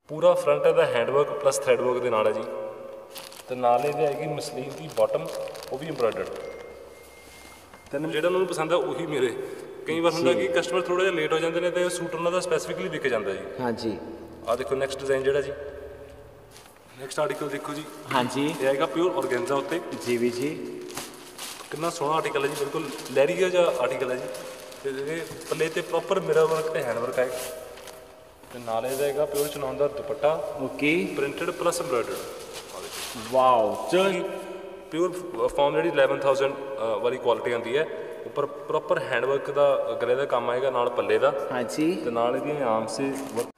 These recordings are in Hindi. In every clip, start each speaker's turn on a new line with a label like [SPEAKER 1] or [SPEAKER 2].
[SPEAKER 1] पूरा फ्रंट ਇਹਦਾ हैंडवर्क प्लस थ्रेडवर्क ਦੇ ਨਾਲ ਹੈ ਜੀ ਤੇ ਨਾਲ ਇਹਦੇ ਆਏਗੀ ਮਸਲੀਨ ਦੀ ਬਾਟਮ ਉਹ ਵੀ ਐਮਬਰਾਇਡਰਡ ਤੈਨੂੰ ਜਿਹੜਾ ਉਹਨਾਂ ਨੂੰ ਪਸੰਦ ਆ ਉਹੀ ਮੇਰੇ ਕਈ ਵਾਰ ਹੁੰਦਾ ਕਿ ਕਸਟਮਰ ਥੋੜਾ ਜਿਹਾ ਲੇਟ ਹੋ ਜਾਂਦੇ ਨੇ ਤੇ ਸੂਟ ਉਹਨਾਂ ਦਾ ਸਪੈਸੀਫਿਕਲੀ ਵਿਕ ਜਾਂਦਾ ਜੀ ਹਾਂਜੀ ਆ ਦੇਖੋ ਨੈਕਸਟ ਡਿਜ਼ਾਈਨ ਜਿਹੜਾ ਜੀ ਨੈਕਸਟ ਆਰਟੀਕਲ ਦੇਖੋ ਜੀ ਹਾਂਜੀ ਇਹ ਆਏਗਾ ਪਿਓਰ ਔਰਗੈਂਜ਼ਾ ਉੱਤੇ ਜੀ ਵੀ ਜੀ ਕਿੰਨਾ ਸੋਹਣਾ ਆਰਟੀਕਲ ਹੈ ਜੀ ਬਿਲਕੁਲ ਲਹਿਰੀਆ ਜਿਹਾ ਆਰਟੀਕਲ ਹੈ ਜੀ ਤੇ ਇਹਦੇ ਪੱਲੇ ਤੇ ਪ੍ਰੋਪਰ ਮਿਰਰ ਵਰਕ ਤੇ ਹੈਂਡ ਵਰਕ ਹੈ ਤੇ ਨਾਲ ਇਹਦਾ ਹੈਗਾ ਪਿਓਰ ਚਨੌਨ ਦਾ ਦੁਪੱਟਾ okay printed plus embroidered wow ਚਲ ਪਿਓਰ ਫਾਰਮ ਜਿਹੜੀ 11000 ਵਾਲੀ ਕੁਆਲਿਟੀ ਆਉਂਦੀ ਹੈ ਉੱਪਰ ਪ੍ਰੋਪਰ ਹੈਂਡ ਵਰਕ ਦਾ ਗਲੇ ਦਾ ਕੰਮ ਆਏਗਾ ਨਾਲ ਪੱਲੇ ਦਾ ਹਾਂਜੀ ਤੇ ਨਾਲ ਇਹਦੀ ਆर्म से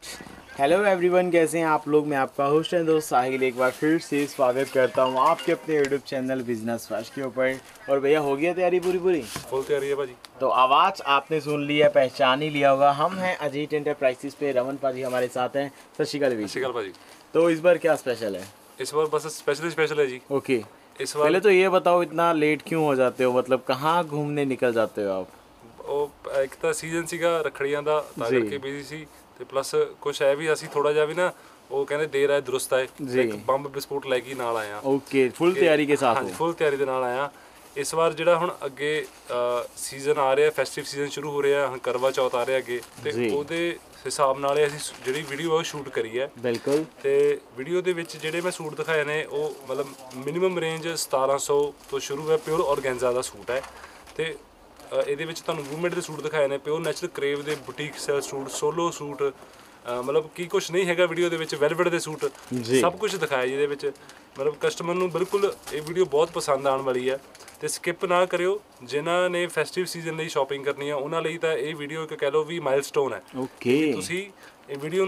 [SPEAKER 2] हेलो एवरीवन, कैसे हैं आप लोग। मैं आपका होस्ट एंड दोस्त साहिल एक बार फिर से स्वागत करता हूं आपके अपने यूट्यूब चैनल बिजनेस फर्स्ट के ऊपर। और भैया हो गया तैयारी पूरी
[SPEAKER 1] फुल तैयारी है भाजी।
[SPEAKER 2] तो आवाज़ आपने सुन लिया, पहचान ही लिया होगा। हम हैं अजीत एंटरप्राइजेस पे, रमन पाजी हमारे साथ हैं। सत श्री अकाल
[SPEAKER 1] भाजी।
[SPEAKER 2] तो इस बार क्या स्पेशल है?
[SPEAKER 1] इस बार बस स्पेशल है जी। ओके
[SPEAKER 2] इस बार पहले तो ये बताओ इतना लेट क्यों हो जाते हो, मतलब कहाँ घूमने निकल जाते हो आप?
[SPEAKER 1] एक तो सीजन सीगा रखड़ियां दा तां करके बिजी सी ਤੇ ਪਲੱਸ ਕੁਛ ਹੈ ਵੀ ਅਸੀਂ ਥੋੜਾ ਜਿਹਾ ਵੀ ਨਾ ਉਹ ਕਹਿੰਦੇ ਦੇਰ ਆਏ ਦਰੁਸਤ ਆਏ ਇੱਕ ਬੰਬ ਬਿਸਕੁਟ ਲੈ ਕੇ ਨਾਲ ਆਇਆ ਓਕੇ ਫੁੱਲ ਤਿਆਰੀ ਕੇ ਸਾਥ ਹਾਂਜੀ ਫੁੱਲ ਤਿਆਰੀ ਦੇ ਨਾਲ ਆਇਆ ਇਸ ਵਾਰ ਜਿਹੜਾ ਹੁਣ ਅੱਗੇ ਸੀਜ਼ਨ ਆ ਰਿਹਾ ਫੈਸਟਿਵ ਸੀਜ਼ਨ ਸ਼ੁਰੂ ਹੋ ਰਿਹਾ ਹੁਣ ਕਰਵਾ ਚੌਥ ਆ ਰਿਹਾ ਅੱਗੇ ਤੇ ਉਹਦੇ ਹਿਸਾਬ ਨਾਲ ਅਸੀਂ ਜਿਹੜੀ ਵੀਡੀਓ ਉਹ ਸ਼ੂਟ ਕਰੀ ਹੈ ਬਿਲਕੁਲ ਤੇ ਵੀਡੀਓ ਦੇ ਵਿੱਚ ਜਿਹੜੇ ਮੈਂ ਸੂਟ ਦਿਖਾਏ ਨੇ ਉਹ ਮਤਲਬ ਮਿਨੀਮਮ ਰੇਂਜ 1700 ਤੋਂ ਸ਼ੁਰੂ ਹੈ ਪਿਓਰ ਔਰਗੈਂਜ਼ਾ ਦਾ ਸੂਟ ਹੈ ਤੇ ਇਹਦੇ ਵਿੱਚ ਤੁਹਾਨੂੰ ਵੂਮੈਨ ਦੇ ਸੂਟ ਦਿਖਾਏ ਨੇ ਪਿਓਰ ਨੈਚੁਰਲ ਕਰੇਵ ਦੇ ਬੁਟੀਕ ਸੈਲ ਸੂਟ ਸੋਲੋ ਸੂਟ ਮਤਲਬ ਕੀ ਕੁਝ ਨਹੀਂ ਹੈਗਾ ਵੀਡੀਓ ਦੇ ਵਿੱਚ ਵੈਲਵਟ ਦੇ ਸੂਟ ਸਭ ਕੁਝ ਦਿਖਾਇਆ ਜਿਹਦੇ ਵਿੱਚ ਮਤਲਬ ਕਸਟਮਰ ਨੂੰ ਬਿਲਕੁਲ ਇਹ ਵੀਡੀਓ ਬਹੁਤ ਪਸੰਦ ਆਉਣ ਵਾਲੀ ਹੈ ਤੇ ਸਕਿਪ ਨਾ ਕਰਿਓ ਜਿਨ੍ਹਾਂ ਨੇ ਫੈਸਟਿਵ ਸੀਜ਼ਨ ਲਈ ਸ਼ਾਪਿੰਗ ਕਰਨੀ ਹੈ ਉਹਨਾਂ ਲਈ ਤਾਂ ਇਹ ਵੀਡੀਓ ਇੱਕ ਕਹਿ ਲਓ ਵੀ ਮਾਈਲਸਟੋਨ ਹੈ ਓਕੇ ਤੁਸੀਂ ये वीडियो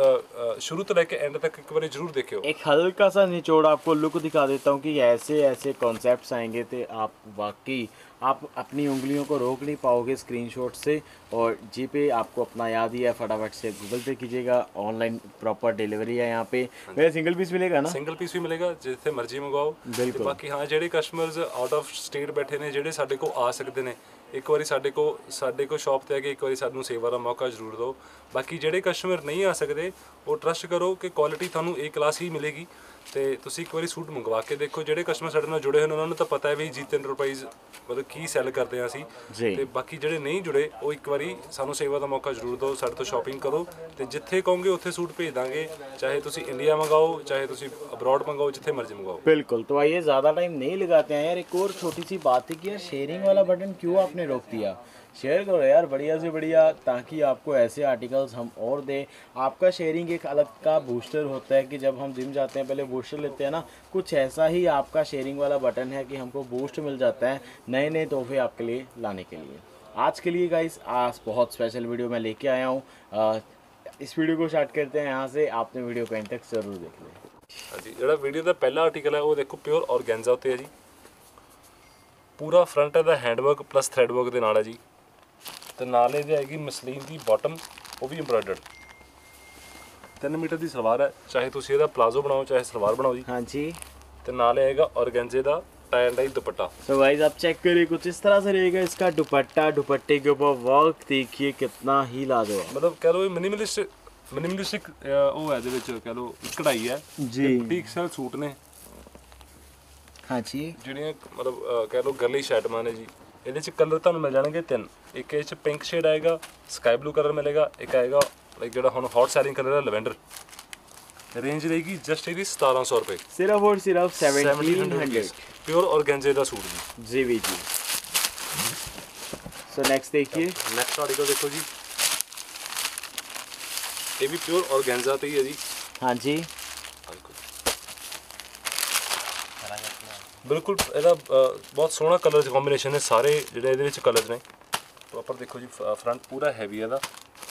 [SPEAKER 1] शुरू तो लेके एंड तक एक बार जरूर देखियो।
[SPEAKER 2] एक हल्का सा निचोड़ आपको लुक दिखा देता हूँ कि ऐसे ऐसे कॉन्सेप्ट्स आएंगे तो आप वाकई आप अपनी उंगलियों को रोक नहीं पाओगे स्क्रीनशॉट से। और जी पे आपको अपना याद ही है, फटाफट से गूगल पे कीजिएगा। ऑनलाइन प्रॉपर डिलीवरी है यहाँ पे। मेरा सिंगल पीस मिलेगा ना?
[SPEAKER 1] सिंगल पीस भी मिलेगा जिथे मर्जी मंगवाओ बिल्कुल। बाकी हाँ जेडे कस्टमर्स आउट ऑफ स्टेट बैठे ने जेडे साडे को आ सकते हैं एक बार साडे को शॉप ते आके एक बार सानू सेवा का मौका जरूर दो। बाकी जेडे कस्टमर नहीं आ सकते वो ट्रस्ट करो कि क्वालिटी थानू ए क्लास ही मिलेगी तो तुसी एक बार सूट मंगवा के देखो। जेडे कस्टमर साडे नाल जुड़े हैं उन्होंने तो पता है भी जीत एंटरप्राइज मतलब की सैल करते हैं असी ते बाकी जेडे नहीं जुड़े वो एक बार सानू सेवा का मौका जरूर दो, साडे तो शॉपिंग करो तो जिथे कहोगे उत्थे सूट भेज देंगे। चाहे तुसी इंडिया मंगाओ चाहे तुसी अब्रॉड मंगाओ जिथे मर्जी मंगाओ
[SPEAKER 2] बिल्कुल। तो आइए ज़्यादा टाइम नहीं लगाते हैं यार। एक और छोटी सी बात है कि यार शेयरिंग वाला बटन क्यों आपने रोक दिया? शेयर करो यार बढ़िया से बढ़िया ताकि आपको ऐसे आर्टिकल्स हम और दें। आपका शेयरिंग एक अलग का बूस्टर होता है कि जब हम जिम जाते हैं पहले बूस्टर लेते हैं ना, कुछ ऐसा ही आपका शेयरिंग वाला बटन है कि हमको बूस्ट मिल जाता है नए नए तोहफे आपके लिए लाने के लिए। आज के लिए गाइस आज बहुत स्पेशल वीडियो मैं लेके आया हूँ। इस वीडियो को स्टार्ट करते हैं यहाँ से। आपने वीडियो को एंड तक जरूर देख लें।
[SPEAKER 1] हाँ जी, जो वीडियो का पहला आर्टिकल है वो देखो प्योर ऑर्गेन्जा उत्ते है जी। पूरा फ्रंट है हैंडवर्क प्लस थ्रेडवर्क के नाल है जी ਤੇ ਨਾਲ ਇਹਦੇ ਆਏਗੀ ਮਸਲੀਨ ਦੀ ਬਾਟਮ ਉਹ ਵੀ ਐਮਬਰਾਇਡਰਡ 3 ਮੀਟਰ ਦੀ ਸਲਵਾਰ ਹੈ। ਚਾਹੇ ਤੁਸੀਂ ਇਹਦਾ ਪਲਾਜ਼ੋ ਬਣਾਓ ਚਾਹੇ ਸਲਵਾਰ ਬਣਾਓ ਜੀ। ਹਾਂਜੀ ਤੇ ਨਾਲ ਆਏਗਾ ऑर्गेन्जे ਦਾ टाई एंड डाई दुपट्टा।
[SPEAKER 2] सो गाइस आप चेक करिए कुछ इस तरह से रहेगा इसका दुपट्टा। दुपट्टे के ऊपर वर्क देखिए कितना ही लाजवाब, मतलब
[SPEAKER 1] कह लो मिनिमलिस्टिक वो है ਇਹਦੇ ਵਿੱਚ कह लो कढ़ाई है जी। बुटीक स्टाइल सूट ने हाँ जी ਜਿਹੜੀਆਂ मतलब कह लो गर्ली आइटमां ने जी। ਇਹਦੇ ਚ ਕਲਰ ਤੁਹਾਨੂੰ ਮਿਲ ਜਾਣਗੇ 3। ਇੱਕ ਇਹ ਚ ਪਿੰਕ ਸ਼ੇਡ ਆਏਗਾ, ਸਕਾਈ ਬਲੂ ਕਲਰ ਮਿਲੇਗਾ, ਇੱਕ ਆਏਗਾ ਲਾਈਕ ਜਿਹੜਾ ਹੁਣ ਹੌਟ ਸੈਲਿੰਗ ਕਲਰ ਹੈ ਲਵੈਂਡਰ। रेंज रहेगी जस्ट ਇਹਦੀ 1700 रुपए
[SPEAKER 2] सिर्फ और सिर्फ 1700
[SPEAKER 1] प्योर ऑर्गेन्जे ਦਾ सूट
[SPEAKER 2] जी जी जी। सो नेक्स्ट देखिए
[SPEAKER 1] नेक्स्ट आर्टिकल देखो जी। ये भी प्योर ऑर्गेन्जा ਤੇ ਹੀ ਹੈ ਜੀ। हाँ जी बिल्कुल ਇਹਦਾ बहुत सोहना कलर कॉम्बिनेशन है सारे ਜਿਹੜੇ ਇਹਦੇ ਵਿੱਚ कलर ने प्रॉपर देखो जी। फ्रंट पूरा हैवी है ਇਹਦਾ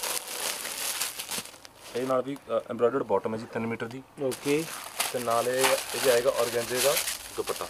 [SPEAKER 1] ਇਹ ਨਾਲ ਵੀ एम्ब्रॉयडर्ड बॉटम है जी 3 मीटर ਦੀ ओके ਤੇ ਨਾਲ ਇਹ ਆएगा ऑर्गेन्जे ਦਾ दुपट्टा।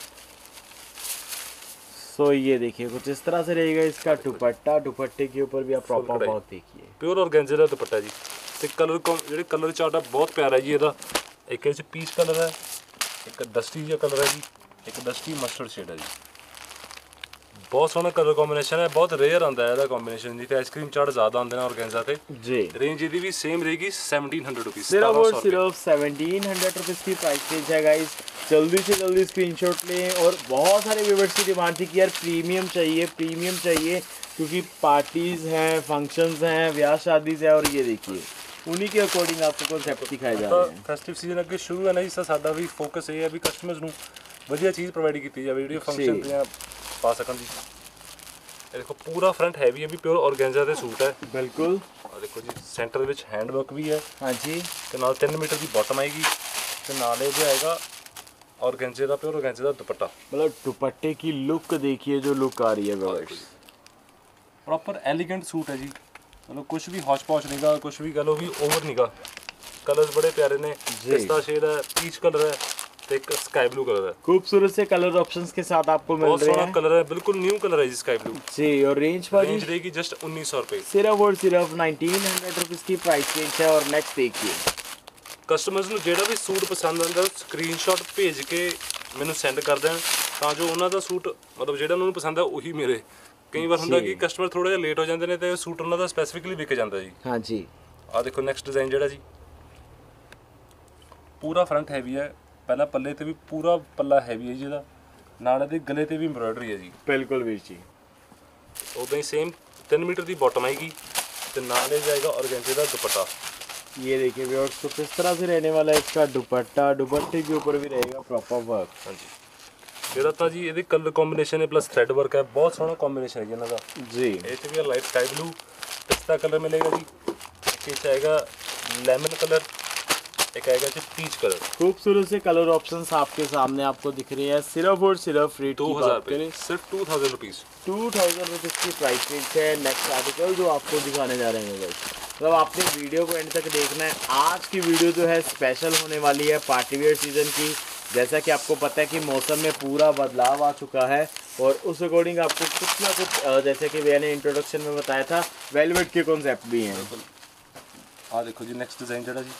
[SPEAKER 2] सो ये देखिए कुछ इस तरह से रहेगा इसका दुपट्टा। दुपट्टे के ऊपर भी आप प्रॉपर वर्क देखिए
[SPEAKER 1] प्योर ऑर्गेन्जे ਦਾ दुपट्टा जी। ਤੇ ਕਲਰ ਜਿਹੜੇ ਕਲਰ ਚਾਰਟ ਆ ਬਹੁਤ ਪਿਆਰਾ ਜੀ ਇਹਦਾ। ਇੱਕ ਇਹ ਚ ਪੀਚ ਕਲਰ ਹੈ, ਇੱਕ ਡਸਟੀ ਜਿਹਾ ਕਲਰ ਹੈ ਜੀ, ਇੱਕ ਡਸਟੀ ਮਸਟਰਡ ਸ਼ੇਡ ਹੈ ਜੀ। बहुत सोहना कलर कॉम्बिनेशन है, बहुत रेयर आंदा है ਇਹਦਾ कॉम्बिनेशन जी। ਤੇ आइसक्रीम चार्ट ज़्यादा आंदे ने ऑर्गेन्जा ਤੇ
[SPEAKER 2] जी।
[SPEAKER 1] रेंज ਇਹਦੀ भी सेम रहेगी 1700 रुपीस।
[SPEAKER 2] सिर्फ और सिर्फ 1700 रुपीज़ की प्राइस रेंज है गाइस। जल्दी से जल्दी स्क्रीनशॉट लें। और बहुत सारे व्यूअर्स की डिमांड थी कि यार प्रीमियम चाहिए क्योंकि पार्टीज़ हैं, फंक्शंस हैं, ब्याह शादी है। और ये देखिए उन्हीं के अकॉर्डिंग आपको कॉन्सेप्ट दिखाए जा रहे हैं।
[SPEAKER 1] ਫੈਸਟਿਵ ਸੀਜ਼ਨ ਅੱਗੇ ਸ਼ੁਰੂ ਹੈ ਨਾ ਜੀ, ਸਾਡਾ ਵੀ ਫੋਕਸ ਇਹ ਹੈ ਵੀ ਕਸਟਮਰਸ ਨੂੰ ਵਧੀਆ ਚੀਜ਼ ਪ੍ਰੋਵਾਈਡ ਕੀਤੀ ਜਾਵੇ ਜਿਹੜੀ ਫੰਕਸ਼ਨ ਦੀਆਂ ਪਾ ਸਕਣ ਜੀ। ਇਹ ਦੇਖੋ ਪੂਰਾ ਫਰੰਟ ਹੈਵੀ ਹੈ ਵੀ ਪਿਓਰ ਔਰਗੈਂਜ਼ਾ ਦੇ ਸੂਟ ਹੈ
[SPEAKER 2] बिल्कुल।
[SPEAKER 1] ਆ ਦੇਖੋ ਜੀ ਸੈਂਟਰ ਵਿੱਚ ਹੈਂਡ ਵਰਕ ਵੀ ਹੈ
[SPEAKER 2] हाँ जी।
[SPEAKER 1] ਤੇ ਨਾਲ 3 ਮੀਟਰ ਦੀ ਬਾਟਮ ਆਏਗੀ ਤੇ ਨਾਲ ਇਹ ਆਏਗਾ ਔਰਗੈਂਜ਼ੇ ਦਾ ਪਿਓਰ ਔਰਗੈਂਜ਼ੇ ਦਾ ਦੁਪੱਟਾ।
[SPEAKER 2] मतलब दुपट्टे की लुक देखिए, जो लुक आ रही है व्यूअर्स,
[SPEAKER 1] प्रॉपर एलिगेंट सूट है जी। मतलब कुछ भी हौच पौच नहीं गा, कुछ भी कह लो भी ओवर नहीं गा। कलर्स बड़े प्यारे ने, पिस्ता शेड है, पीच कलर है, तो एक स्काई ब्लू कलर है।
[SPEAKER 2] खूबसूरत से कलर ऑप्शंस के साथ आपको मिल
[SPEAKER 1] बहुत
[SPEAKER 2] रहे
[SPEAKER 1] सोना
[SPEAKER 2] हैं।
[SPEAKER 1] कलर है, बिल्कुल न्यू कलर है जी स्काई ब्लू
[SPEAKER 2] जी। और रेंज
[SPEAKER 1] रेंज रहेगी जस्ट 1900 रुपये।
[SPEAKER 2] सिर्फ और सिर्फ 1900 रुपीज़ की प्राइस रेंज है। और नेक्स्ट देखिए,
[SPEAKER 1] ਕਸਟਮਰਸ ਨੂੰ ਜਿਹੜਾ ਵੀ ਸੂਟ ਪਸੰਦ ਆਉਂਦਾ ਸਕਰੀਨਸ਼ਾਟ ਭੇਜ ਕੇ ਮੈਨੂੰ ਸੈਂਡ ਕਰ ਦੇਣ ਤਾਂ ਜੋ ਉਹਨਾਂ ਦਾ ਸੂਟ ਮਤਲਬ ਜਿਹੜਾ ਉਹਨਾਂ ਨੂੰ ਪਸੰਦ ਆ ਉਹੀ ਮਿਲੇ। ਕਈ ਵਾਰ ਹੁੰਦਾ ਕਿ ਕਸਟਮਰ ਥੋੜਾ ਜਿਹਾ ਲੇਟ ਹੋ ਜਾਂਦੇ ਨੇ ਤੇ ਸੂਟ ਉਹਨਾਂ ਦਾ ਸਪੈਸੀਫਿਕਲੀ ਵਿਕ ਜਾਂਦਾ ਜੀ।
[SPEAKER 2] हाँ जी।
[SPEAKER 1] ਆ ਦੇਖੋ ਨੈਕਸਟ ਡਿਜ਼ਾਈਨ ਜਿਹੜਾ ਜੀ ਪੂਰਾ ਫਰੰਟ ਹੈਵੀ ਹੈ। ਪਹਿਲਾਂ ਪੱਲੇ ਤੇ ਵੀ ਪੂਰਾ ਪੱਲਾ ਹੈਵੀ ਹੈ ਜੀ ਇਹਦਾ, ਨਾਲ ਇਹਦੇ ਗਲੇ ਤੇ ਵੀ ਐਮਬ੍ਰੋਇਡਰੀ ਹੈ ਜੀ।
[SPEAKER 2] बिल्कुल वीर जी।
[SPEAKER 1] ਉਦਾਂ ਹੀ ਸੇਮ 3 ਮੀਟਰ ਦੀ ਬਾਟਮ ਆਏਗੀ ਤੇ ਨਾਲ ਇਹ ਜਾਏਗਾ ਔਰਗੈਂਜ਼ੇ ਦਾ ਦੁਪੱਟਾ।
[SPEAKER 2] ये देखिए व्यूअर्स, तो किस तरह से रहने वाला है इसका दुपट्टा। दुपट्टे के ऊपर भी रहेगा प्रॉपर वर्क।
[SPEAKER 1] हाँ जी। ਜਿਹੜਾ ਤਾਂ ਜੀ ਇਹਦੇ ਕਲਰ ਕੰਬੀਨੇਸ਼ਨ ਹੈ ਪਲੱਸ ਥ੍ਰੈਡ ਵਰਕ ਹੈ, ਬਹੁਤ ਸੋਹਣਾ ਕੰਬੀਨੇਸ਼ਨ ਹੈ ਜੀ ਇਹਨਾਂ ਦਾ
[SPEAKER 2] जी।
[SPEAKER 1] ਇਹ 'ਚ ਵੀ ਲਾਈਟ ਸਕਾਈ ਬਲੂ ਪਿਸਤਾ ਕਲਰ ਮਿਲੇਗਾ ਜੀ, ਇੱਕ 'ਚ ਆਏਗਾ ਲੈਮਨ कलर, एक आएगा जी पीच कलर।
[SPEAKER 2] खूबसूरत से कलर ऑप्शंस आपके सामने आपको दिख रहे हैं। सिर्फ और सिर्फ रेट
[SPEAKER 1] 2000 रुपये, सिर्फ 2000 रुपीज़।
[SPEAKER 2] 2000 रुपीज़ की प्राइस रेंज है। नेक्स्ट आर्टिकल जो आपको दिखाने जा रहे हैं गाइस, मतलब आपने वीडियो को एंड तक देखना है। आज की वीडियो जो है स्पेशल होने वाली है पार्टी वेयर सीजन की। जैसा कि आपको पता है कि मौसम में पूरा बदलाव आ चुका है और उस अकॉर्डिंग आपको कुछ ना कुछ जैसे कि भैया ने इंट्रोडक्शन में बताया था वेलवेट के कॉन्सेप्ट भी हैं।
[SPEAKER 1] आ देखो जी नेक्स्ट डिज़ाइन जरा जी,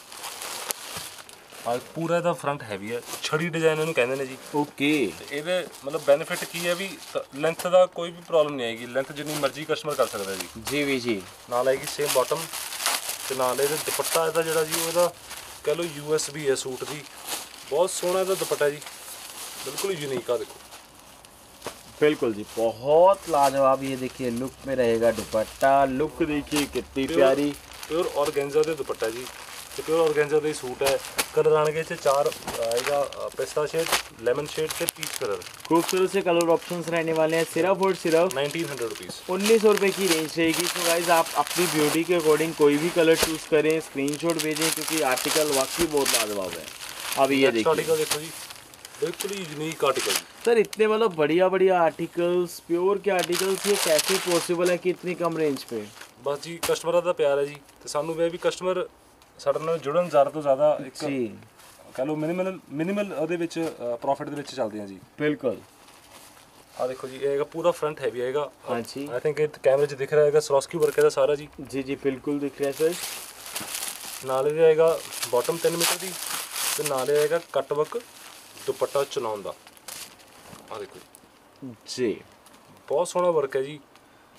[SPEAKER 1] ਆ ਪੂਰਾ ਇਹਦਾ ਫਰੰਟ ਹੈਵੀ ਹੈ, ਛੜੀ ਡਿਜ਼ਾਈਨ ਇਹਨੂੰ ਕਹਿੰਦੇ ਨੇ ਜੀ।
[SPEAKER 2] ਓਕੇ।
[SPEAKER 1] ਇਹਦੇ ਮਤਲਬ ਬੈਨੀਫਿਟ ਕੀ ਹੈ ਵੀ ਲੈਂਥ ਦਾ ਕੋਈ ਵੀ ਪ੍ਰੋਬਲਮ ਨਹੀਂ ਆਏਗੀ, ਲੈਂਥ ਜਿੰਨੀ ਮਰਜ਼ੀ ਕਸਟਮਰ ਕਰ ਸਕਦਾ ਜੀ।
[SPEAKER 2] ਜੀ ਵੀ ਜੀ।
[SPEAKER 1] ਨਾਲ ਆਏਗੀ ਸੇਮ ਬਾਟਮ ਤੇ ਨਾਲ ਇਹਦੇ ਦੁਪੱਟਾ ਇਹਦਾ ਜਿਹੜਾ ਜੀ ਉਹਦਾ ਕਹ ਲਓ USB ਹੈ ਸੂਟ ਦੀ, ਬਹੁਤ ਸੋਹਣਾ ਇਹਦਾ ਦੁਪੱਟਾ ਜੀ, बिल्कुल यूनिक। आ देखो
[SPEAKER 2] बिल्कुल जी, बहुत लाजवाब। ये देखिए लुक में रहेगा दुपट्टा, लुक देखिए कितनी प्यारी।
[SPEAKER 1] प्योर ऑर्गेन्जा दे दुपट्टा जी, ते प्योर ऑर्गेन्जा दे सूट है। कलर आने के 4 आएगा, पिस्ता शेड, लेमन शेड ते पीच कलर।
[SPEAKER 2] खूबसूरत से कलर ऑप्शंस रहने वाले हैं। सिर्फ और सिर्फ
[SPEAKER 1] 1900 रुपीज़,
[SPEAKER 2] 1900 रुपये की रेंज रहेगी। तो गाइज आप अपनी ब्यूटी के अकॉर्डिंग कोई भी कलर चूज़ करें, स्क्रीनशॉट भेजें क्योंकि आर्टिकल वाकई बहुत लाजवाब है। अब ये देखिए
[SPEAKER 1] आर्टिकल देखो जी, बिल्कुल ही यूनिक आर्टिकल
[SPEAKER 2] सर। इतने मतलब बढ़िया बढ़िया आर्टिकल्स, प्योर के आर्टिकल्स, ये कैसे पॉसिबल है कि इतनी कम रेंज पे?
[SPEAKER 1] बस जी कस्टमर का प्यार है जी, तो सानू वे भी कस्टमर ਸਾਡੇ ਨਾਲ ਜੁੜਨ ਜ਼ਿਆਦਾ ਤੋਂ ਜ਼ਿਆਦਾ ਇੱਕ ਕਹ ਲਓ ਮਿਨੀਮਲ ਉਹਦੇ ਵਿੱਚ ਪ੍ਰੋਫਿਟ ਦੇ ਵਿੱਚ ਚੱਲਦੇ ਆ ਜੀ।
[SPEAKER 2] ਬਿਲਕੁਲ।
[SPEAKER 1] ਆ ਦੇਖੋ ਜੀ, ਇਹ ਹੈਗਾ ਪੂਰਾ ਫਰੰਟ ਹੈਵੀ ਆਏਗਾ।
[SPEAKER 2] ਹਾਂਜੀ,
[SPEAKER 1] ਆਈ ਥਿੰਕ ਇਹ ਕੈਮਰੇ 'ਚ ਦਿਖ ਰਿਹਾ ਹੈਗਾ, ਸਵਾਰਸਕੀ ਵਰਕ ਇਹਦਾ ਸਾਰਾ ਜੀ।
[SPEAKER 2] ਜੀ ਜੀ ਬਿਲਕੁਲ ਦਿਖ ਰਿਹਾ ਸਰ।
[SPEAKER 1] ਨਾਲ ਇਹ ਆਏਗਾ ਬਾਟਮ 3 ਮੀਟਰ ਦੀ ਤੇ ਨਾਲ ਇਹ ਆਏਗਾ ਕੱਟ ਵਰਕ ਦੁਪੱਟਾ ਚਨਾਉਣ ਦਾ। ਆ ਦੇਖੋ
[SPEAKER 2] ਜੀ,
[SPEAKER 1] ਬਹੁਤ ਸੋਹਣਾ ਵਰਕ ਹੈ ਜੀ।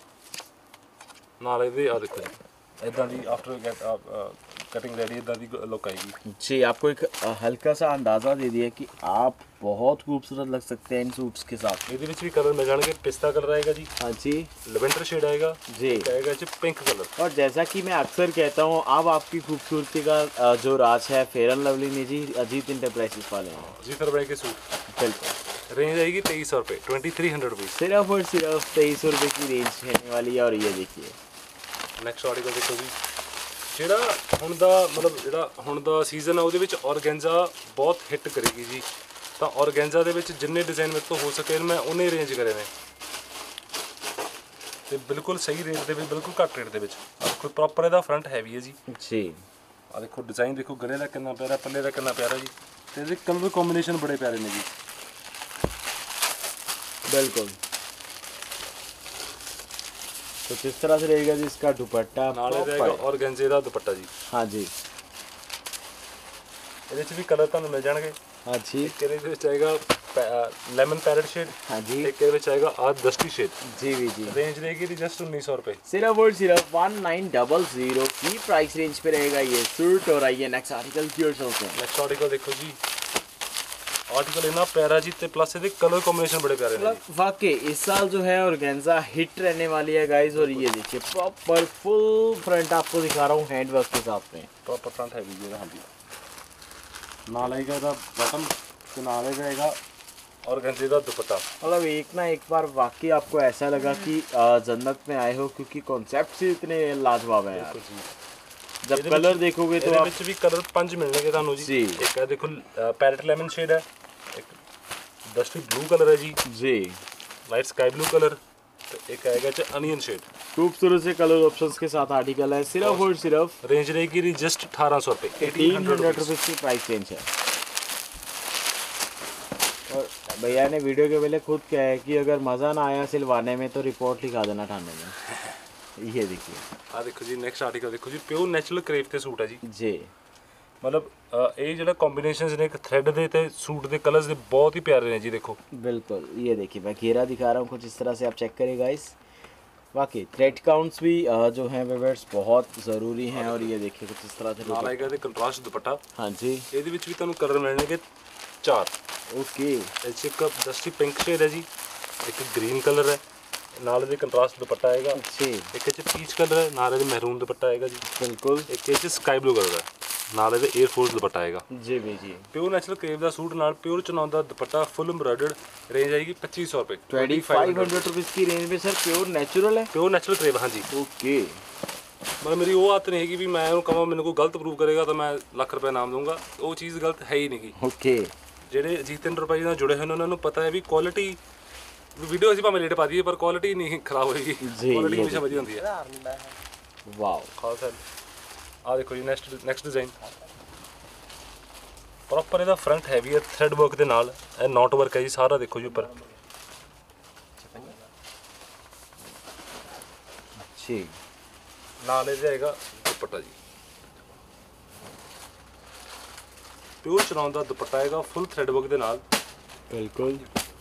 [SPEAKER 1] ਨਾਲ ਇਹਦੇ ਆ ਦੇਖੋ ਜੀ ਇਦਾਂ ਦੀ ਆਫਟਰ कटिंग रेडी इदा दी लुक आएगी
[SPEAKER 2] जी। आपको एक हल्का सा अंदाज़ा दे दिया कि आप बहुत खूबसूरत लग सकते हैं इन सूट्स के साथ।
[SPEAKER 1] ਇਹਦੇ ਵਿੱਚ ਵੀ कलर मिल जाएंगे, पिस्ता कलर आएगा जी,
[SPEAKER 2] हाँ जी,
[SPEAKER 1] लेवेंडर शेड आएगा
[SPEAKER 2] जी,
[SPEAKER 1] आएगा जी पिंक कलर।
[SPEAKER 2] और जैसा कि मैं अक्सर कहता हूँ, अब आपकी खूबसूरती का जो राज है फेयर एंड लवली ने जी अजीत इंटरप्राइजेस वाले हैं।
[SPEAKER 1] जी फिर बड़े के सूट
[SPEAKER 2] बिल्कुल।
[SPEAKER 1] रेंज आएगी 2300 रुपये, 2300 रुपीज़।
[SPEAKER 2] सिर्फ और सिर्फ 2300 रुपये की रेंज रहने वाली है। और ये देखिए
[SPEAKER 1] नेक्स्ट आर्टिकल देखो जी, ਜਿਹੜਾ ਹੁਣ ਦਾ ਸੀਜ਼ਨ ਆ ਉਹਦੇ ਵਿੱਚ ਔਰਗੈਂਜ਼ਾ ਬਹੁਤ ਹਿੱਟ ਕਰੇਗੀ ਜੀ। ਤਾਂ ਔਰਗੈਂਜ਼ਾ ਦੇ ਵਿੱਚ ਜਿੰਨੇ ਡਿਜ਼ਾਈਨ ਮੇਰੇ ਤੋਂ ਹੋ ਸਕੇ ਮੈਂ ਉਹਨੇ ਅਰੇਂਜ ਕਰੇ ਨੇ ਤੇ ਬਿਲਕੁਲ ਸਹੀ ਰੇਟ ਦੇ ਵਿੱਚ, ਬਿਲਕੁਲ ਘੱਟ ਰੇਟ ਦੇ ਵਿੱਚ। ਕੋਈ ਪ੍ਰੋਪਰ ਇਹਦਾ ਫਰੰਟ ਹੈਵੀ ਹੈ ਜੀ।
[SPEAKER 2] ਜੀ
[SPEAKER 1] ਆ ਦੇਖੋ ਡਿਜ਼ਾਈਨ ਦੇਖੋ, ਗਲੇ ਦਾ ਕਿੰਨਾ ਪਿਆਰਾ, ਪੱਲੇ ਦਾ ਕਿੰਨਾ ਪਿਆਰਾ ਜੀ, ਤੇ ਇਹਦੇ ਕਲਰ ਕੰਬੀਨੇਸ਼ਨ ਬੜੇ ਪਿਆਰੇ ਨੇ ਜੀ।
[SPEAKER 2] बिल्कुल। तो किस तरह से रहेगा जी इसका दुपट्टा?
[SPEAKER 1] ਨਾਲ रहेगा ऑर्गेन्जे ਦਾ ਦੁਪੱਟਾ ਜੀ।
[SPEAKER 2] हाँ जी,
[SPEAKER 1] ਇਹਦੇ 'ਚ ਵੀ ਕਲਰ ਤੁਹਾਨੂੰ ਮਿਲ ਜਾਣਗੇ।
[SPEAKER 2] हाँ जी,
[SPEAKER 1] ਇਹਦੇ ਵਿੱਚ ਆਏਗਾ ਲੈਮਨ ਪੈਰਟ ਸ਼ੇਡ।
[SPEAKER 2] हाँ जी।
[SPEAKER 1] ਇੱਕ ਇਹਦੇ ਵਿੱਚ ਆਏਗਾ ਆ ਡਸਟੀ ਸ਼ੇਡ।
[SPEAKER 2] जी भी जी।
[SPEAKER 1] रेंज रहेगी जी जस्ट 1900 रुपए।
[SPEAKER 2] सिर्फ और सिर्फ 1900 की प्राइस रेंज पे रहेगा ये सूट। और आइए नेक्स्ट आर्टिकल की ओर चलते हैं।
[SPEAKER 1] नेक्स्ट आर्टिकल देखो जी, आर्टिकल इतना प्यारा जी ते प्लस इसके कलर कॉम्बिनेशन बड़े प्यारे हैं।
[SPEAKER 2] मतलब वाकई इस साल जो है ऑर्गेन्जा हिट रहने वाली है गाइस। और ये देखिए प्रॉपर फुल फ्रंट आपको दिखा रहा हूँ हैंड वर्क के साथ में।
[SPEAKER 1] प्रॉपर फ्रंट है जी। हाँ जी, नाल आएगा इसका बटन तो नाल आएगा ऑर्गेन्जा का दुपट्टा।
[SPEAKER 2] मतलब एक ना एक बार वाकई आपको ऐसा लगा कि जन्नत में आए हो, क्योंकि कॉन्सेप्ट ही इतने लाजवाब है यार। जब कलर देखोगे तो
[SPEAKER 1] आप भी कलर 5 मिलने थानू जी। एक है देखो पैरेट लेमन शेड है, एक डस्टी ब्लू कलर है जी, लाइट स्काई ब्लू कलर, तो एक आएगा जी अनियन शेड।
[SPEAKER 2] खूबसूरत से कलर ऑप्शंस के साथ आर्टिकल है। सिर्फ और सिर्फ
[SPEAKER 1] रेंज रहेगी जस्ट 1800 रुपए।
[SPEAKER 2] 1800 रुपीज़ की प्राइस रेंज है। और भैया ने वीडियो के पहले खुद कहा है कि अगर मज़ा ना आया सिलवाने में तो रिपोर्ट लिखा देना थाने में। ये देखिए
[SPEAKER 1] आ देखो जी नेक्स्ट आर्टिकल देखो जी, प्योर नेचुरल क्रेप ते सूट है जी। मतलब ये जो कॉम्बिनेशंस ने थ्रेड दे ते सूट दे कलर्स दे बहुत ही प्यारे हैं जी। देखो
[SPEAKER 2] बिल्कुल, ये देखिए मैं घेरा दिखा रहा हूँ कुछ इस तरह से, आप चेक करिए गाइस। वाकई थ्रेड काउंट्स भी जो हैं वेवर्स बहुत ज़रूरी हैं। और ये देखिए कुछ इस तरह से
[SPEAKER 1] नाल आएगा ते कंट्रास्ट दुपट्टा।
[SPEAKER 2] हाँ जी,
[SPEAKER 1] ਇਹਦੇ ਵਿੱਚ ਵੀ ਤੁਹਾਨੂੰ ਕਲਰ ਮਿਲਣਗੇ 4।
[SPEAKER 2] ओके।
[SPEAKER 1] ਇਹ ਇੱਕ ਡਸਟੀ ਪਿੰਕ ਸ਼ੇਡ ਹੈ ਜੀ, ਇੱਕ ਗ੍ਰੀਨ ਕਲਰ ਹੈ, ਨਾਲ ਇਹਦੇ ਕੰਟਰਾਸਟ ਦੁਪੱਟਾ ਆਏਗਾ। ਇੱਕ ਇਹ 'ਚ ਪੀਚ ਕਲਰ ਹੈ, ਨਾਲ ਇਹਦੇ ਮਹਿਰੂਨ ਦੁਪੱਟਾ ਆਏਗਾ ਜੀ।
[SPEAKER 2] ਬਿਲਕੁਲ।
[SPEAKER 1] ਇੱਕ ਇਹ 'ਚ ਸਕਾਈ ਬਲੂ ਕਲਰ ਹੈ, ਨਾਲ ਇਹਦੇ 에ਅਰ ਫੋਰਸ ਦੁਪੱਟਾ ਆਏਗਾ
[SPEAKER 2] जी भी जी।
[SPEAKER 1] ਪਿਓਰ ਨੈਚੁਰਲ ਕੇਵ ਦਾ ਸੂਟ ਨਾਲ ਪਿਓਰ ਚਨੌਨ ਦਾ ਦੁਪੱਟਾ फुल एम्ब्रॉयडर्ड। रेंज आएगी 2500 रुपए।
[SPEAKER 2] 2500 रुपीज़ की रेंज में सर प्योर नेचुरल है।
[SPEAKER 1] ਪਿਓਰ ਨੈਚੁਰਲ ਕੇਵ हाँ जी।
[SPEAKER 2] ओके।
[SPEAKER 1] ਮਤਲਬ ਮੇਰੀ ਉਹ ਆਦਤ ਨਹੀਂ ਹੈਗੀ ਵੀ ਮੈਂ ਉਹਨੂੰ ਕਹਾਂ ਮੈਨੂੰ ਕੋਈ ਗਲਤ ਪ੍ਰੂਵ ਕਰੇਗਾ ਤਾਂ ਮੈਂ ਲੱਖ ਰੁਪਏ ਨਾਮ ਦਊਂਗਾ, ਉਹ ਚੀਜ਼ ਗਲਤ ਹੈ ਹੀ ਨਹੀਂ।
[SPEAKER 2] ओके।
[SPEAKER 1] ਜਿਹੜੇ ਜੀਤਨ ਰੁਪਏ ਨਾਲ ਜੁੜੇ ਹੋਏ ਉਹਨਾਂ ਨੂੰ ਪਤਾ ਹੈ ਵੀ ਕੁਆਲਿਟੀ ਵੀਡੀਓ ਅਸੀਂ ਭਾਵੇਂ ਲੇਟ ਪਾ ਦਈਏ ਪਰ ਕੁਆਲਿਟੀ ਨਹੀਂ ਖਰਾਬ ਹੋਏਗੀ। ਕੁਆਲਿਟੀ ਹਮੇਸ਼ਾ ਵਧੀਆ ਹੁੰਦੀ ਹੈ।
[SPEAKER 2] वाओ।
[SPEAKER 1] ਖਾਸ ਹੈ। ਆ ਦੇਖੋ ਜੀ ਨੈਕਸਟ ਡਿਜ਼ਾਈਨ ਪ੍ਰੋਪਰ ਇਹਦਾ ਫਰੰਟ ਹੈਵੀ ਹੈ ਥ੍ਰੈਡ ਵਰਕ ਦੇ ਨਾਲ, ਇਹ ਨੋਟ ਵਰਕ ਹੈ ਜੀ ਸਾਰਾ। ਦੇਖੋ ਜੀ ਉੱਪਰ
[SPEAKER 2] जी,
[SPEAKER 1] ਨਾਲ ਇਹ ਜਾਏਗਾ ਦੁਪੱਟਾ ਜੀ, ਪਿਓਰ ਚਨੌਨ ਦਾ ਦੁਪੱਟਾ ਆਏਗਾ ਫੁੱਲ ਥ੍ਰੈਡ ਵਰਕ ਦੇ ਨਾਲ।
[SPEAKER 2] बिल्कुल।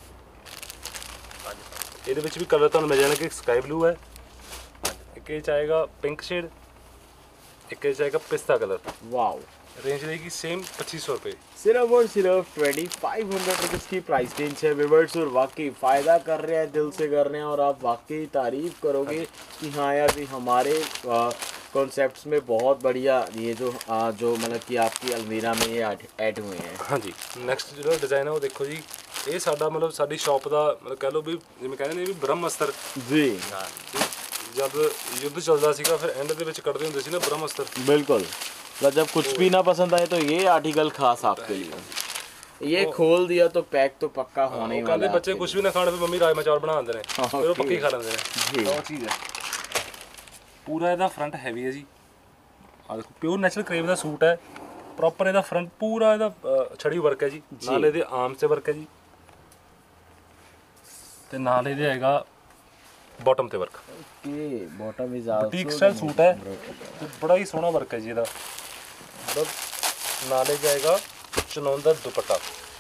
[SPEAKER 1] ਇਹਦੇ ਵਿੱਚ ਵੀ ਕਲਰ ਤੁਹਾਨੂੰ ਮਿਲ ਜਾਣਗੇ, ਸਕਾਈ ਬਲੂ ਹੈ, ਇੱਕ ਇਹ 'ਚ ਆਏਗਾ ਪਿੰਕ ਸ਼ੇਡ, एक जाएगा पिस्ता कलर।
[SPEAKER 2] वाओ।
[SPEAKER 1] रेंज रहेगी सेम 2500 रुपये।
[SPEAKER 2] सिर्फ और सिर्फ 2500 रुपीज़ की प्राइस रेंज है व्यूअर्स। और वाकई फ़ायदा कर रहे हैं, दिल से कर रहे हैं, और आप वाकई तारीफ़ करोगे कि हाँ यार भी हमारे कॉन्सेप्ट्स में बहुत बढ़िया ये जो मतलब कि आपकी अलमीरा में ये ऐड हुए हैं।
[SPEAKER 1] हाँ जी। नेक्स्ट जो डिज़ाइन है वो देखो जी, ये साडा मतलब साडी शॉप का मतलब कह लो भी जिवें कहंदे ने भी ब्रह्मास्त्र
[SPEAKER 2] जी।
[SPEAKER 1] जब युद्ध चलता सीगा फिर एंड दे विच कटदे हुंदे सी ना ब्रह्मास्त्र।
[SPEAKER 2] बिल्कुल। जब कुछ भी ना पसंद आए तो ये आर्टिकल खास आपके लिए, ये खोल दिया तो पैक तो पक्का होने ही वाला है।
[SPEAKER 1] बच्चे कुछ भी ना खाने फिर मम्मी राजमा चावल बना देंगे, फिर वो पक्के खा लेंगे जी। वो चीज़ है। पूरा ਇਹਦਾ फ्रंट हैवी है जी। आ देखो प्योर नेचुरल क्रेप ਦਾ सूट है, प्रॉपर ਇਹਦਾ फ्रंट पूरा ਇਹਦਾ ਛੜੀ ਵਰਕ ਹੈ ਜੀ, ਨਾਲ ਇਹਦੇ ਆਰਮ ਤੇ ਵਰਕ ਹੈ ਜੀ, ਤੇ ਨਾਲ ਇਹਦੇ ਆਏਗਾ बॉटम ਤੇ work.
[SPEAKER 2] Okay. Bottom is also
[SPEAKER 1] boutique style suit है, तो बड़ा ही सोहना वर्क है जी ਇਹਦਾ। मतलब नाले जाएगा चनौन ਦਾ दुपट्टा।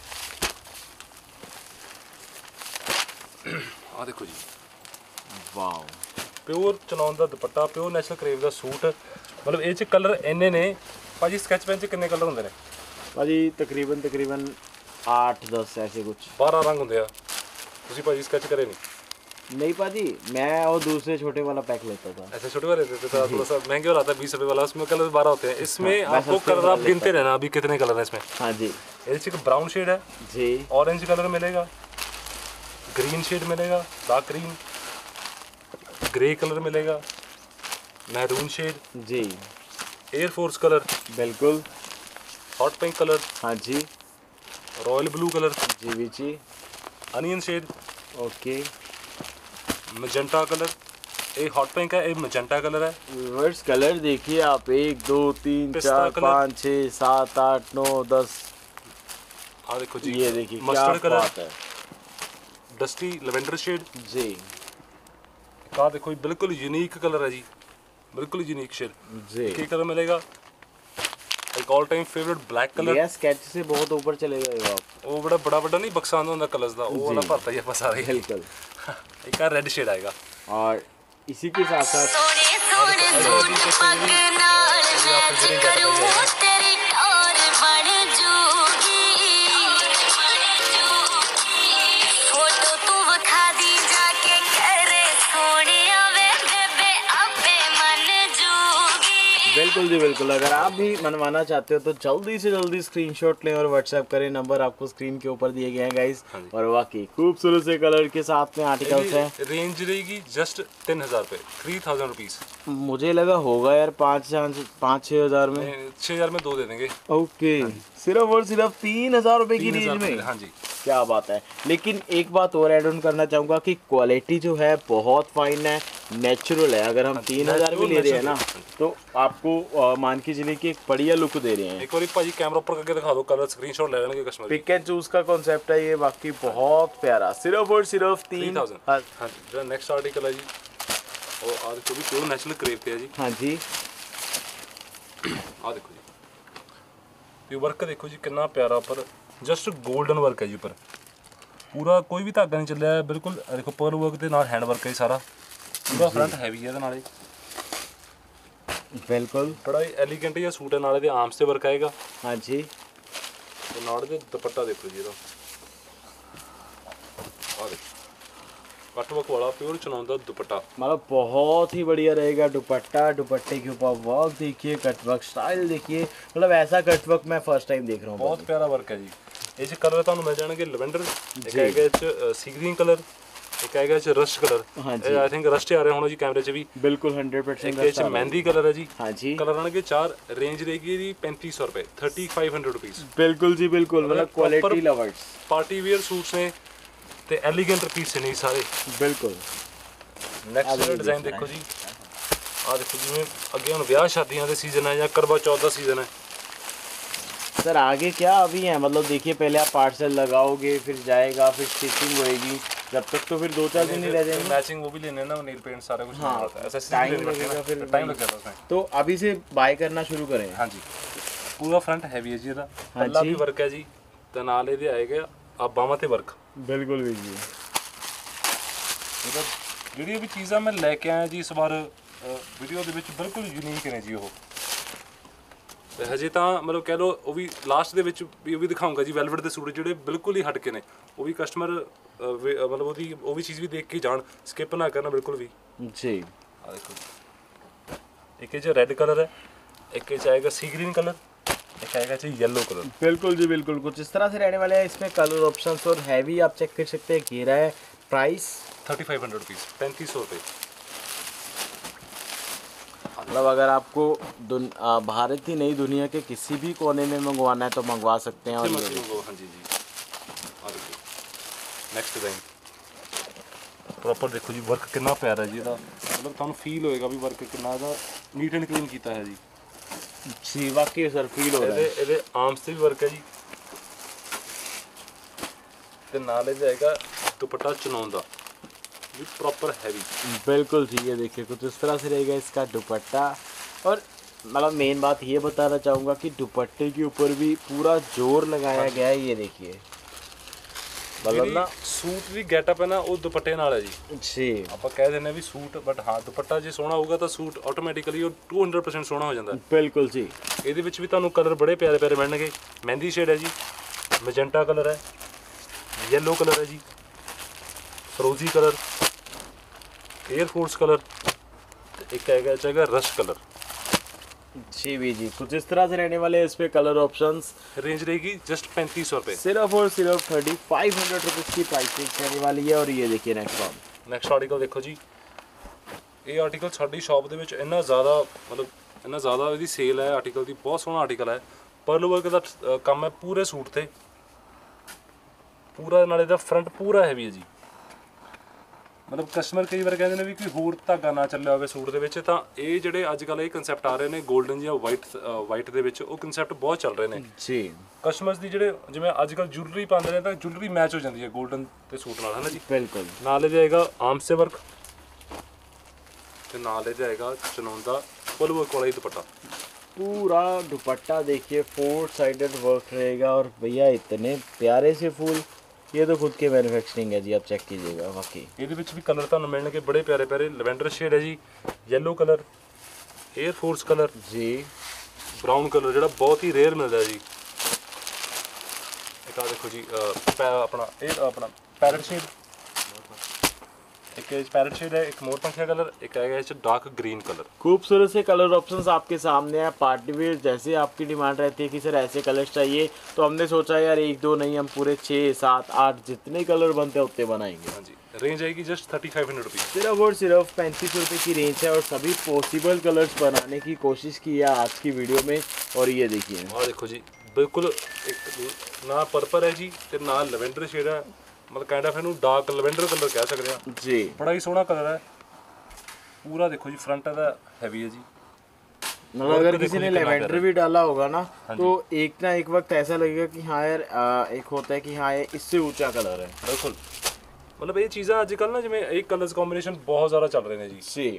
[SPEAKER 1] आ देखो जी,
[SPEAKER 2] वाओ।
[SPEAKER 1] प्योर चनौन ਦਾ ਦੁਪੱਟਾ, प्योर नेचुरल क्रेप ਦਾ सूट। मतलब ਇਹ ਚ ਕਲਰ ਇੰਨੇ ਨੇ ਭਾਜੀ। ਸਕੈਚ ਪੈਨ ਚ ਕਿੰਨੇ ਕਲਰ ਹੁੰਦੇ ਨੇ
[SPEAKER 2] ਭਾਜੀ? ਤਕਰੀਬਨ 8-10 ऐसे कुछ
[SPEAKER 1] 12 रंग ਹੁੰਦੇ ਆ। ਤੁਸੀਂ ਭਾਜੀ ਸਕੈਚ ਕਰੇ ਨਹੀਂ?
[SPEAKER 2] नहीं पाजी, मैं और दूसरे छोटे वाला पैक लेता था।
[SPEAKER 1] ऐसे छोटे वाले देते थे, थोड़ा सा महंगे वाला आता है 20 रुपये वाला, उसमें कलर 12 होते हैं। इसमें आपको कलर आप गिनते रहना अभी कितने कलर हैं इसमें।
[SPEAKER 2] हाँ जी।
[SPEAKER 1] एक ब्राउन शेड है
[SPEAKER 2] जी,
[SPEAKER 1] ऑरेंज कलर मिलेगा, ग्रीन शेड मिलेगा, डार्क ग्रीन, ग्रे कलर मिलेगा, मैरून शेड
[SPEAKER 2] जी,
[SPEAKER 1] एयर फोर्स कलर,
[SPEAKER 2] बिल्कुल,
[SPEAKER 1] हॉट पिंक कलर,
[SPEAKER 2] हाँ जी,
[SPEAKER 1] रॉयल ब्लू कलर,
[SPEAKER 2] जी जी,
[SPEAKER 1] onion shade,
[SPEAKER 2] okay,
[SPEAKER 1] magenta colour. ये हॉट पिंक है, ये मजेंटा कलर है।
[SPEAKER 2] रिवर्स कलर देखिए आप, 1 2 3 4 5 6 7 8 9 10।
[SPEAKER 1] हाँ देखो जी,
[SPEAKER 2] ये देखिए
[SPEAKER 1] मस्टर्ड
[SPEAKER 2] क्या
[SPEAKER 1] कलर
[SPEAKER 2] बात है,
[SPEAKER 1] डस्टी लेवेंडर शेड
[SPEAKER 2] जी।
[SPEAKER 1] का देखो जी, बिल्कुल यूनिक कलर है जी, बिल्कुल यूनिक शेड
[SPEAKER 2] जी।
[SPEAKER 1] क्या कलर मिलेगा? एक all time favourite black colour.
[SPEAKER 2] ये स्केच से बहुत ऊपर चले गए आप।
[SPEAKER 1] वो बड़ा नहीं बक्सा आंदा कलर्स दा, वो वाला भरता ही है बस सारा।
[SPEAKER 2] बिल्कुल।
[SPEAKER 1] एक रेड शेड आएगा
[SPEAKER 2] और इसी के साथ साथ बिल्कुल जी बिल्कुल। अगर आप भी मनवाना चाहते हो तो जल्दी से जल्दी स्क्रीनशॉट लें और व्हाट्सएप करें, नंबर आपको स्क्रीन के ऊपर दिए गए हैं गाइस। और वाकई खूबसूरत से कलर के साथ में आर्टिकल्स हैं।
[SPEAKER 1] रेंज रहेगी जस्ट 3000 रुपये, 3000 रुपीज़।
[SPEAKER 2] मुझे लगा होगा यार 5-6 हज़ार में।
[SPEAKER 1] 6 हज़ार में 2 दे देंगे।
[SPEAKER 2] ओके, सिर्फ और सिर्फ 3000 रुपये की रेंज में।
[SPEAKER 1] हाँ जी,
[SPEAKER 2] क्या बात है। लेकिन एक बात और ऐड ऑन करना चाहूँगा कि क्वालिटी जो है बहुत फाइन है, नेचुरल है। अगर हम 3000 भी ले रहे हैं ना तो आपको मान के चलिए कि एक बढ़िया लुक दे रहे हैं।
[SPEAKER 1] एक बार भाजी कैमरा ऊपर करके दिखा दो, कलर स्क्रीनशॉट ले लेंगे कस्टमर।
[SPEAKER 2] पिक एंड चूज का कॉन्सेप्ट है ये, बाकी बहुत प्यारा। सिर्फ और सिर्फ
[SPEAKER 1] 3000। हाँ जी। नेक्स्ट आर्टिकल है जी, और आज को भी प्योर नेचुरल क्रेप पे है जी।
[SPEAKER 2] हाँ जी,
[SPEAKER 1] आ देखो जी, ये वर्क देखो जी कितना प्यारा, पर जस्ट गोल्डन वर्क है जी। पर पूरा कोई भी धागा नहीं चलिया है, बिल्कुल देखो पर्ल वर्क के नाल हैंड वर्क है सारा। पूरा फ्रंट हैवी है नाले,
[SPEAKER 2] बिल्कुल
[SPEAKER 1] बड़ा ही एलिगेंट जिहा सूट है। नाले दे आर्म्स ते वर्क आएगा।
[SPEAKER 2] हाँ जी,
[SPEAKER 1] ਤੇ ਨਾਲ ਦੇ ਦੁਪੱਟਾ ਦੇਖੋ ਜੀ ਇਹਦਾ, ਆ ਦੇਖੋ कट वर्क वाला प्योर चुनाव का दुपट्टा।
[SPEAKER 2] मतलब बहुत ही बढ़िया रहेगा दुपट्टा। दुपट्टे के ऊपर वर्क देखिए, कट वर्क स्टाइल देखिए, मतलब ऐसा कट वर्क मैं फर्स्ट टाइम देख रहा हूँ।
[SPEAKER 1] बहुत प्यारा वर्क है जी। ये कलर ਤੁਹਾਨੂੰ ਮਿਲ ਜਾਣਗੇ ਲਵੈਂਡਰ, ਇੱਕ ਹੈਗਾ ਇਹ ਚ ਸੀ ਗ੍ਰੀਨ ਕਲਰ, ਇੱਕ ਹੈਗਾ ਇਹ ਚ ਰਸਟ ਕਲਰ।
[SPEAKER 2] हाँ जी,
[SPEAKER 1] आई थिंक रस्ट आ रहे होना जी कैमरे च भी।
[SPEAKER 2] बिल्कुल 100%
[SPEAKER 1] एक मेहंदी कलर है जी।
[SPEAKER 2] हाँ जी,
[SPEAKER 1] कलर आने के 4। रेंज रहेगी जी 3500 रुपए, 3500 रुपीज।
[SPEAKER 2] बिल्कुल जी बिल्कुल, मतलब quality lovers.
[SPEAKER 1] Party wear suits ने ते एलिगेंट पीस ने सारे।
[SPEAKER 2] बिल्कुल।
[SPEAKER 1] नेक्स्ट डिजाइन देखो जी, आ देखो जिवें अगे हुण ब्याह शादियां दे सीजन है या करवा चौथ दा सीजन है।
[SPEAKER 2] सर आगे क्या अभी है, मतलब देखिए पहले आप पार्सल लगाओगे, फिर जाएगा, फिर स्टिचिंग होएगी, जब तक तो फिर 2-4 दिन ही रह जाएंगे।
[SPEAKER 1] मैचिंग वो भी लेने ना, नील पेंट सारा कुछ
[SPEAKER 2] हाँ,
[SPEAKER 1] टाइम
[SPEAKER 2] लगेगा, फिर
[SPEAKER 1] टाइम लग जाता है उसमें।
[SPEAKER 2] तो अभी से बाय करना शुरू करें।
[SPEAKER 1] हाँ जी, पूरा फ्रंट हैवी है जी ਇਹਦਾ।
[SPEAKER 2] हाँ
[SPEAKER 1] पल्ला
[SPEAKER 2] जी,
[SPEAKER 1] भी वर्क है जी, ਤੇ ਨਾਲ ਇਹਦੇ ਆਏਗਾ ਆ ਬਾਹਾਂ ਤੇ वर्क।
[SPEAKER 2] बिल्कुल भी जी।
[SPEAKER 1] मतलब ਜਿਹੜੀ ਵੀ ਚੀਜ਼ਾਂ ਮੈਂ ਲੈ ਕੇ ਆਇਆ ਜੀ ਇਸ ਵਾਰ ਵੀਡੀਓ ਦੇ ਵਿੱਚ ਬਿਲਕੁਲ ਯੂਨੀਕ ਨੇ ਜੀ ਉਹ। ਤੇ ਹਜੇ ਤਾਂ ਮਤਲਬ ਕਹਿ ਲਓ ਉਹ ਵੀ ਲਾਸਟ ਦੇ ਵਿੱਚ ਵੀ ਉਹ ਵੀ ਦਿਖਾਉਂਗਾ ਜੀ ਵੈਲਵਟ ਦੇ ਸੂਟ ਜਿਹੜੇ ਬਿਲਕੁਲ ਹੀ ਹਟ ਕੇ ਨੇ। ਉਹ ਵੀ ਕਸਟਮਰ ਮਤਲਬ ਉਹਦੀ ਉਹ ਵੀ ਚੀਜ਼ ਵੀ ਦੇਖ ਕੇ ਜਾਣ, ਸਕਿਪ ਨਾ ਕਰਨਾ ਬਿਲਕੁਲ ਵੀ
[SPEAKER 2] जी।
[SPEAKER 1] ਆ ਦੇਖੋ ਇੱਕ ਇਹ 'ਚ ਰੈੱਡ ਕਲਰ ਹੈ, ਇੱਕ ਇਹ 'ਚ ਆਏਗਾ ਸੀ ग्रीन कलर, एक आएगा चाहिए येलो कलर।
[SPEAKER 2] बिल्कुल जी बिल्कुल, कुछ इस तरह से रहने वाले हैं। इसमें कलर ऑप्शंस और हैवी आप चेक कर सकते हैं। घेरा है, प्राइस
[SPEAKER 1] 3500 रुपीज़, 3500 रुपये।
[SPEAKER 2] मतलब अगर आपको भारत ही नहीं दुनिया के किसी भी कोने में मंगवाना है तो मंगवा सकते हैं। और
[SPEAKER 1] हाँ जी जी, आ देखो नेक्स्ट डिजाइन प्रॉपर देखो जी, वर्क कितना प्यारा है जी ਇਹਦਾ। मतलब ਤੁਹਾਨੂੰ फील होएगा भी वर्क कितना ਇਹਦਾ नीट एंड क्लीन ਕੀਤਾ है जी।
[SPEAKER 2] जी वाकई सर फील हो रहा है।
[SPEAKER 1] ਇਹਦੇ ਆਰਮਸ ਤੇ ਵੀ वर्क है जी, ਤੇ ਨਾਲ ਇਹ ਜਾਏਗਾ ਦੁਪੱਟਾ ਚਨੌਨ ਦਾ भी प्रॉपर हैवी।
[SPEAKER 2] बिल्कुल ठीक है, देखिए कुछ इस तरह से रहेगा इसका दुपट्टा। और मतलब मेन बात ये बताना चाहूँगा कि दुपट्टे के ऊपर भी पूरा जोर लगाया गया है। ये देखिए मतलब ना
[SPEAKER 1] सूट ਦੀ ਗੈਟਅਪ ਹੈ ਨਾ ਉਹ ਦੁਪੱਟੇ ਨਾਲ ਹੈ ਜੀ।
[SPEAKER 2] जी
[SPEAKER 1] ਆਪਾਂ ਕਹਿ ਦਿੰਦੇ ਵੀ ਸੂਟ, ਬਟ ਹਾਂ ਦੁਪੱਟਾ ਜੇ ਸੋਹਣਾ ਹੋਊਗਾ ਤਾਂ ਸੂਟ ਆਟੋਮੈਟਿਕਲੀ ਉਹ 200% ਸੋਹਣਾ ਹੋ ਜਾਂਦਾ।
[SPEAKER 2] बिल्कुल जी।
[SPEAKER 1] ਇਹਦੇ ਵਿੱਚ ਵੀ ਤੁਹਾਨੂੰ ਕਲਰ ਬੜੇ ਪਿਆਰੇ ਪਿਆਰੇ ਮਿਲਣਗੇ। ਮਹਿੰਦੀ ਸ਼ੇਡ ਹੈ ਜੀ, ਮੈਜੈਂਟਾ ਕਲਰ ਹੈ, येलो कलर है जी, फ्रोजी कलर, एयरफोर्स कलर, एक आएगा रस्ट कलर।
[SPEAKER 2] जी भी जी, कुछ इस तरह से रहने वाले हैं इस पे कलर ऑप्शंस।
[SPEAKER 1] रेंज रहेगी जस्ट 3500 रुपये,
[SPEAKER 2] सिर्फ और सिर्फ 3500 रुपीज़ की प्राइसिंग रहने वाली है। और ये देखिए नेक्स्ट वन,
[SPEAKER 1] नेक्स्ट आर्टिकल देखो जी। ये आर्टिकल साडी शॉप ਦੇ ਵਿੱਚ ਇੰਨਾ ਜ਼ਿਆਦਾ ਮਤਲਬ ਇੰਨਾ ਜ਼ਿਆਦਾ ਇਹਦੀ ਸੇਲ ਹੈ ਆਰਟੀਕਲ ਦੀ। ਬਹੁਤ ਸੋਹਣਾ ਆਰਟੀਕਲ ਹੈ, ਪਰਲ ਵਰਕ ਦਾ ਕੰਮ ਹੈ ਪੂਰੇ ਸੂਟ ਤੇ। ਪੂਰਾ ਨਾਲੇ ਦਾ ਫਰੰਟ ਪੂਰਾ ਹੈਵੀ ਹੈ ਜੀ। ਮਤਲਬ ਕਸਟਮਰ ਕਈ ਵਾਰ ਕਹਿੰਦੇ ਨੇ ਵੀ ਕੋਈ ਹੋਰ ਧਾਗਾ ਨਾ ਚੱਲਿਆ ਹੋਵੇ ਸੂਟ ਦੇ ਵਿੱਚ, ਤਾਂ ਇਹ ਜਿਹੜੇ ਅੱਜ ਕੱਲ੍ਹ ਇਹ ਕਨਸੈਪਟ ਆ ਰਹੇ ਨੇ 골ਡਨ ਜਾਂ ਵਾਈਟ ਦੇ ਵਿੱਚ, ਉਹ ਕਨਸੈਪਟ ਬਹੁਤ ਚੱਲ ਰਹੇ ਨੇ
[SPEAKER 2] ਜੀ।
[SPEAKER 1] ਕਸਟਮਰਸ ਦੀ ਜਿਹੜੇ ਜਿਵੇਂ ਅੱਜ ਕੱਲ੍ਹ ਜੁਐਲਰੀ ਪਾਉਂਦੇ ਨੇ ਤਾਂ ਜੁਐਲਰੀ ਮੈਚ ਹੋ ਜਾਂਦੀ ਹੈ 골ਡਨ ਤੇ ਸੂਟ ਨਾਲ, ਹੈ ਨਾ ਜੀ।
[SPEAKER 2] ਬਿਲਕੁਲ।
[SPEAKER 1] ਨਾਲ ਇਹ ਜਾਏਗਾ ਆਰਮ ਸੇ ਵਰਕ ਤੇ ਨਾਲ ਇਹ ਜਾਏਗਾ ਚਨੌਨ ਦਾ ਫੁੱਲ ਵਰਕ ਵਾਲਾ ਹੀ ਦੁਪੱਟਾ।
[SPEAKER 2] पूरा दुपट्टा देखिए 4 साइडेड वर्क रहेगा। और भैया इतने प्यारे से फूल, ये तो खुद के मैन्युफैक्चरिंग है जी, आप चेक कीजिएगा। वाकई
[SPEAKER 1] ਇਹਦੇ ਵਿੱਚ ਵੀ ਕਲਰ ਤੁਹਾਨੂੰ ਮਿਲਣਗੇ ਬੜੇ ਪਿਆਰੇ ਪਿਆਰੇ। ਲਵੈਂਡਰ ਸ਼ੇਡ ਹੈ ਜੀ, yellow colour, air force colour
[SPEAKER 2] ਜੀ,
[SPEAKER 1] ਬ੍ਰਾਊਨ ਕਲਰ ਜਿਹੜਾ ਬਹੁਤ ਹੀ ਰੇਅਰ ਮਿਲਦਾ ਜੀ। ਇੱਕ ਆ ਦੇਖੋ ਜੀ ਆਪਣਾ ਇਹ ਆਪਣਾ ਪੈਰਟ ਸ਼ੇਡ, एक पैरेट शेड है, एक मोर पंखिया कलर, एक आएगा इस डार्क ग्रीन कलर।
[SPEAKER 2] खूबसूरत से कलर ऑप्शंस आपके सामने है। पार्टी वेयर जैसे आपकी डिमांड रहती है कि सर ऐसे कलर्स चाहिए, तो हमने सोचा यार एक दो नहीं, हम पूरे 6 7 8 जितने कलर बनते हैं उतने बनाएंगे।
[SPEAKER 1] हाँ जी, रेंज आएगी जस्ट 3500 रुपीज़,
[SPEAKER 2] सिर्फ और सिर्फ 3500 रुपये की रेंज है। और सभी पॉसिबल कलर्स बनाने की कोशिश की है आज की वीडियो में। और ये देखिए,
[SPEAKER 1] और देखो जी बिल्कुल एक ना पर्पल है जी ते ना लवेंडर शेड है, मतलब काइंड ऑफ इनू डार्क लवेंडर कलर कह सकते हैं
[SPEAKER 2] जी।
[SPEAKER 1] बड़ा ही सोहना कलर है पूरा। देखो जी फ्रंट है हैवी है जी,
[SPEAKER 2] मतलब अगर किसी ने लेवेंडर भी डाला होगा ना तो एक ना एक वक्त ऐसा लगेगा कि हाँ यार एक होता है कि हाँ ये इससे ऊंचा कलर है।
[SPEAKER 1] बिल्कुल, मतलब ये चीज़ें अजकल ना जिवें एक कलर्स कॉम्बिनेशन बहुत ज़्यादा चल रहे हैं जी।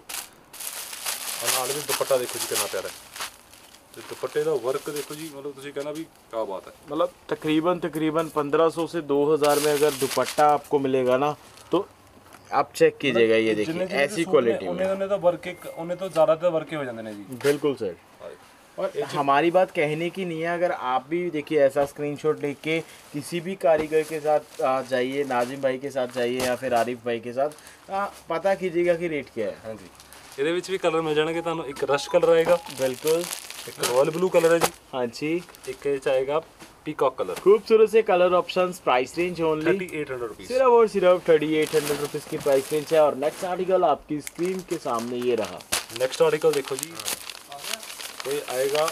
[SPEAKER 1] और नाल भी दुपट्टा देखो जी कितना प्यारा है, तो दुपट्टे का वर्क देखो जी, मतलब तुसीं कहना भी क्या बात है।
[SPEAKER 2] मतलब तकरीबन 1500 से 2000 में अगर दुपट्टा आपको मिलेगा ना तो आप चेक कीजिएगा। ये देखिए ऐसी क्वालिटी में
[SPEAKER 1] उन्हें तो वर्क उन्हें तो ज़्यादातर वर्क हो जाते हैं जी।
[SPEAKER 2] बिल्कुल सर। और हमारी बात कहने की नहीं है, अगर आप भी देखिए ऐसा स्क्रीनशॉट लेके के किसी भी कारीगर के साथ जाइए, नाजिम भाई के साथ जाइए या फिर आरिफ भाई के साथ, पता कीजिएगा कि रेट क्या है।
[SPEAKER 1] हाँ जी, ਇਹਦੇ ਵਿੱਚ ਵੀ ਕਲਰ ਮਿਲ ਜਾਣਗੇ ਤੁਹਾਨੂੰ। ਇੱਕ ਰਸ਼ ਕਲਰ ਆਏਗਾ,
[SPEAKER 2] बिल्कुल
[SPEAKER 1] एक रॉयल ब्लू कलर है जी,
[SPEAKER 2] हाँ जी,
[SPEAKER 1] एक ये आएगा पीकॉक कलर।
[SPEAKER 2] खूबसूरत से colour options, price range only
[SPEAKER 1] 3800 rupees,
[SPEAKER 2] सिर्फ और सिर्फ 3800 रुपीज़ की प्राइस रेंज है। और नेक्स्ट आर्टिकल आपकी स्क्रीन के सामने ये रहा।
[SPEAKER 1] नेक्स्ट आर्टिकल देखो जी, ये आएगा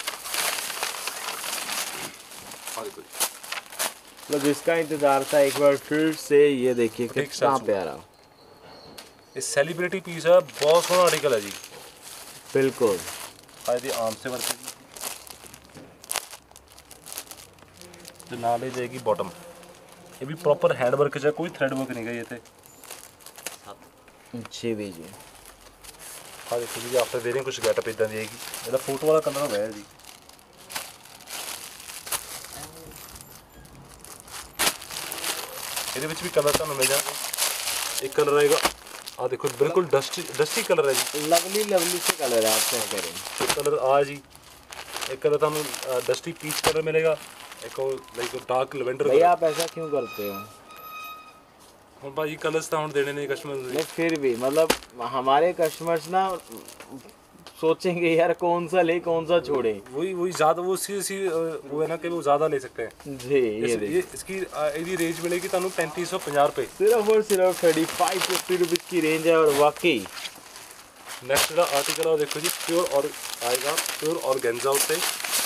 [SPEAKER 1] देखो जी,
[SPEAKER 2] मतलब जिसका इंतजार था एक बार फिर से ये देखिए कितना प्यारा,
[SPEAKER 1] ये सेलिब्रिटी पीस है, बहुत सोहना आर्टिकल है जी।
[SPEAKER 2] बिल्कुल
[SPEAKER 1] फायदे आम से वर्क है जी, तो नाल ही जाएगी बॉटम, ये भी प्रॉपर हैंड वर्क है, कोई थ्रेड वर्क नहीं है ये थे
[SPEAKER 2] जी भी जी।
[SPEAKER 1] हाँ देखो जी, आफ्टर वेयरिंग कुछ गेटअप इदा दी आएगी। ਇਹਦਾ फोटो वाला कलर होगा जी, ਇਹਦੇ ਵਿੱਚ भी कलर ਤੁਹਾਨੂੰ मिल जाएंगे। एक कलर आएगा आ देखो बिल्कुल डस्टी कलर है जी,
[SPEAKER 2] लवली लवली से कलर है, आप क्या करें।
[SPEAKER 1] एक कलर आ जी, एक कलर तुम डस्टी पीच कलर मिलेगा, एक लाइक डार्क लवेंडर।
[SPEAKER 2] भैया आप ऐसा क्यों करते हो?
[SPEAKER 1] हम भाई कलर्स तो हम देने नहीं कस्टमर
[SPEAKER 2] नहीं, फिर भी मतलब हमारे कस्टमर्स ना सोचेंगे यार कौन सा ले कौन सा छोड़े।
[SPEAKER 1] वही ज़्यादा वो वो है ना कि वो ज़्यादा ले सकते हैं
[SPEAKER 2] जी।
[SPEAKER 1] ये इसकी रेंज मिलेगी तुम 3550 रुपये,
[SPEAKER 2] सिर्फ और सिर्फ 3550 रुपीज़ की रेंज है। और वाकई
[SPEAKER 1] नेक्स्ट जो आर्टिकल है देखो जी, प्योर और आएगा प्योर ऑर्गेन्जा उत्ते,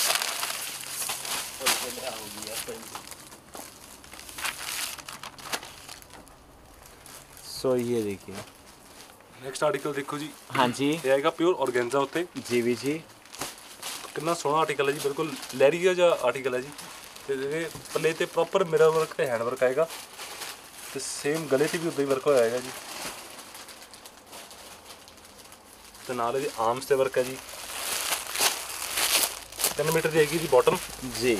[SPEAKER 2] सो ये देखिए
[SPEAKER 1] नेक्स्ट आर्टिकल देखो जी,
[SPEAKER 2] हाँ जी,
[SPEAKER 1] ये आएगा प्योर ऑर्गेन्जा उत्ते
[SPEAKER 2] जी भी जी।
[SPEAKER 1] कितना सोहना आर्टिकल है जी, बिल्कुल लहरिया जा आर्टिकल है जी। तो पल्ले ते प्रॉपर मिरर वर्क ते हैंड वर्क आएगा, तो सेम गले ते भी उदा ही वर्क होएगा जी। तो नाल जी आर्म्स ते वर्क है जी, 3 मीटर की आएगी जी बॉटम
[SPEAKER 2] जी।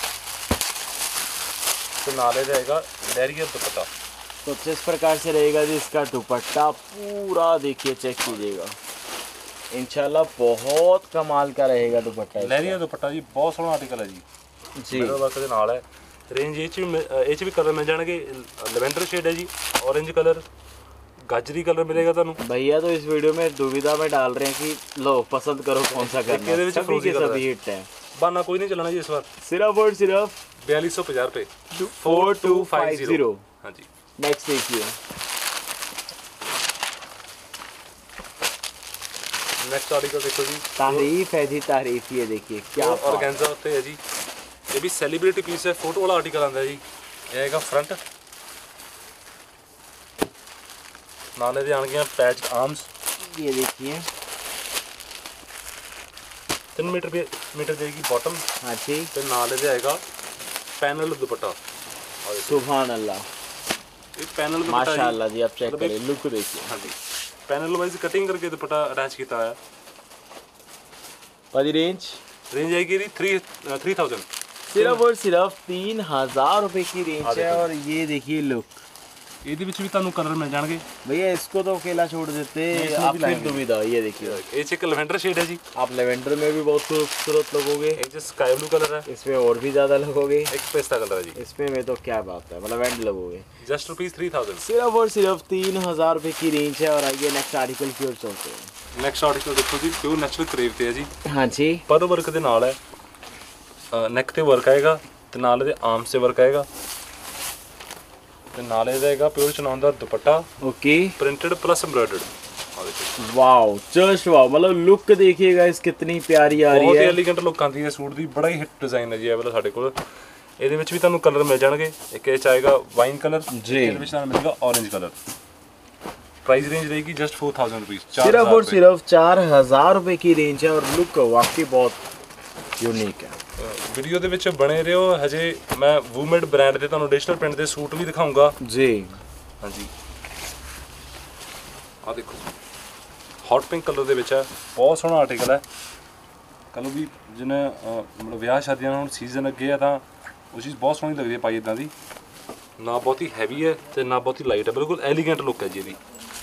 [SPEAKER 1] तो नाल जाएगा लहरिया दुपट्टा,
[SPEAKER 2] तो जिस प्रकार से रहेगा जी इसका दुपट्टा, पूरा देखिए चेक कीजिएगा, इंशाल्लाह बहुत कमाल का रहेगा दुपट्टा।
[SPEAKER 1] लहरिया दुपट्टा जी बहुत सोहना आर्टिकल है जी
[SPEAKER 2] जी।
[SPEAKER 1] मेरा वर्क दे नाल है। रेंज ये भी कलर मिल जाएंगे, लवेंडर शेड है जी, ऑरेंज कलर, गाजरी कलर मिलेगा तुहानू।
[SPEAKER 2] भैया तो इस वीडियो में दुविधा में डाल रहे हैं कि लो पसंद करो कौन सा करना है, सभी के सभी हिट है,
[SPEAKER 1] बहाना कोई नहीं चलाना जी इस बार।
[SPEAKER 2] सिर्फ और सिर्फ
[SPEAKER 1] 4250 रुपये
[SPEAKER 2] 4250।
[SPEAKER 1] हाँ जी।
[SPEAKER 2] नेक्स्ट देखिए,
[SPEAKER 1] नेक्स्ट आर्टिकल देखो जी,
[SPEAKER 2] तारीफ है जी तारीफ। ये देखिए क्या
[SPEAKER 1] ऑर्गेन्जा होते है जी, ये भी सेलिब्रिटी पीस है, फोटो वाला आर्टिकल आता है जी। ये आएगा फ्रंट, नाले दे आन गया पैच आर्म्स,
[SPEAKER 2] ये देखिए
[SPEAKER 1] 3 मीटर जाएगी बॉटम।
[SPEAKER 2] हाँ जी।
[SPEAKER 1] तो नाले दे आएगा पैनल दुपट्टा,
[SPEAKER 2] सुभान अल्लाह,
[SPEAKER 1] ये पैनल
[SPEAKER 2] माशाअल्लाह जी। आप चेक करें, लुक देखिए।
[SPEAKER 1] हाँ जी, पैनल वाइज कटिंग करके दुपट्टा अटैच किया है,
[SPEAKER 2] भाजी रेंज
[SPEAKER 1] आएगी जी 3000
[SPEAKER 2] सिर्फ और सिर्फ 3000 रुपए की रेंज है। और ये देखिए लुक,
[SPEAKER 1] ਇਹਦੇ ਵਿੱਚ ਵੀ ਤੁਹਾਨੂੰ ਕਲਰ ਮਿਲ ਜਾਣਗੇ
[SPEAKER 2] भैया इसको तो अकेला छोड़ देते आप फिर दुविधा। ये देखिए
[SPEAKER 1] ਇਹ ਚ ਇੱਕ ਲਵੈਂਡਰ ਸ਼ੇਡ ਹੈ ਜੀ,
[SPEAKER 2] आप लेवेंडर में भी बहुत खूबसूरत लगोगे,
[SPEAKER 1] ਇਹ ਚ ਸਕਾਈ ਬਲੂ ਕਲਰ ਹੈ,
[SPEAKER 2] इसमें और भी ज्यादा लगोगे,
[SPEAKER 1] ਇੱਕ ਪਿਸਤਾ ਕਲਰ ਹੈ ਜੀ।
[SPEAKER 2] इसमें में तो क्या बात है, मतलब एंड लगोगे।
[SPEAKER 1] Just rupees 3000।
[SPEAKER 2] सिर्फ और सिर्फ 3000 रुपए की रेंज है। और आइए नेक्स्ट आर्टिकल की ओर चलते हैं।
[SPEAKER 1] ਨੈਕਸਟ ਆਰਟੀਕਲ ਦੇਖੋ ਜੀ, ਪਿਓਰ ਨੈਚੁਰਲ ਕਰੇਵ ਤੇ ਹੈ ਜੀ,
[SPEAKER 2] हाँ जी,
[SPEAKER 1] ਪਰ ਵਰਕ ਦੇ ਨਾਲ ਹੈ, ਨੈਕ ਤੇ ਵਰਕ ਆਏਗਾ ਤੇ ਨਾਲ ਇਹਦੇ ਆਰਮਸ ਤੇ ਵਰਕ ਆਏਗਾ ਤੇ ਨਾਲ ਇਹਦਾ ਹੈਗਾ ਪਿਓਰ ਚਨਾਨ ਦਾ ਦੁਪੱਟਾ,
[SPEAKER 2] okay,
[SPEAKER 1] printed plus embroidered.
[SPEAKER 2] Wow just wow, मतलब लुक देखिएगा इस कितनी प्यारी आ रही
[SPEAKER 1] ਬਹੁਤ
[SPEAKER 2] है।
[SPEAKER 1] ਐਲੀਗੈਂਟ ਲੁੱਕ ਆਉਂਦੀ ਹੈ ਸੂਟ ਦੀ, ਬੜਾ ਹੀ ਹਿੱਟ ਡਿਜ਼ਾਈਨ ਹੈ ਜੀ ਇਹ ਵਾਲਾ ਸਾਡੇ ਕੋਲ। ਇਹਦੇ ਵਿੱਚ ਵੀ ਤੁਹਾਨੂੰ ਕਲਰ ਮਿਲ ਜਾਣਗੇ, ਇੱਕ ਇਹ ਚ ਆਏਗਾ ਵਾਈਨ ਕਲਰ, ਇਹਦੇ ਵਿੱਚ ਤੁਹਾਨੂੰ ਮਿਲੇਗਾ ਔਰੇਂਜ ਕਲਰ। प्राइस रेंज रहेगी जस्ट 4000 रुपीज।
[SPEAKER 2] सिर्फ और सिर्फ 4000 रुपए की रेंज है। और लुक वाकई बहुत यूनिक है।
[SPEAKER 1] वीडियो ਦੇ ਵਿੱਚ ਬਣੇ ਰਹੋ, ਹਜੇ ਮੈਂ ਵੂਮੇਡ ਬ੍ਰਾਂਡ ਦੇ ਤੁਹਾਨੂੰ ਡਿਜੀਟਲ ਪ੍ਰਿੰਟ ਦੇ ਸੂਟ ਵੀ ਦਿਖਾਉਂਗਾ
[SPEAKER 2] जी।
[SPEAKER 1] ਹਾਂਜੀ ਆ ਦੇਖੋ ਹੌਟ ਪਿੰਕ ਕਲਰ ਦੇ ਵਿੱਚ ਹੈ, ਬਹੁਤ ਸੋਹਣਾ ਆਰਟੀਕਲ ਹੈ। ਕਲਰ ਵੀ ਜਿਹਨੇ ਮਤਲਬ ਵਿਆਹ ਸ਼ਾਦੀਆਂ ਨੂੰ ਸੀਜ਼ਨ ਅੱਗੇ ਆ ਤਾਂ ਉਹ ਚੀਜ਼ ਬਹੁਤ ਸੋਹਣੀ ਲੱਗਦੀ ਹੈ ਪਾਈ ਇਦਾਂ ਦੀ, ਨਾ ਬਹੁਤੀ ਹੈਵੀ ਹੈ ਤੇ ਨਾ ਬਹੁਤੀ ਲਾਈਟ ਹੈ, ਬਿਲਕੁਲ ਐਲੀਗੈਂਟ ਲੁੱਕ ਹੈ ਜੀ ਇਹਦੀ।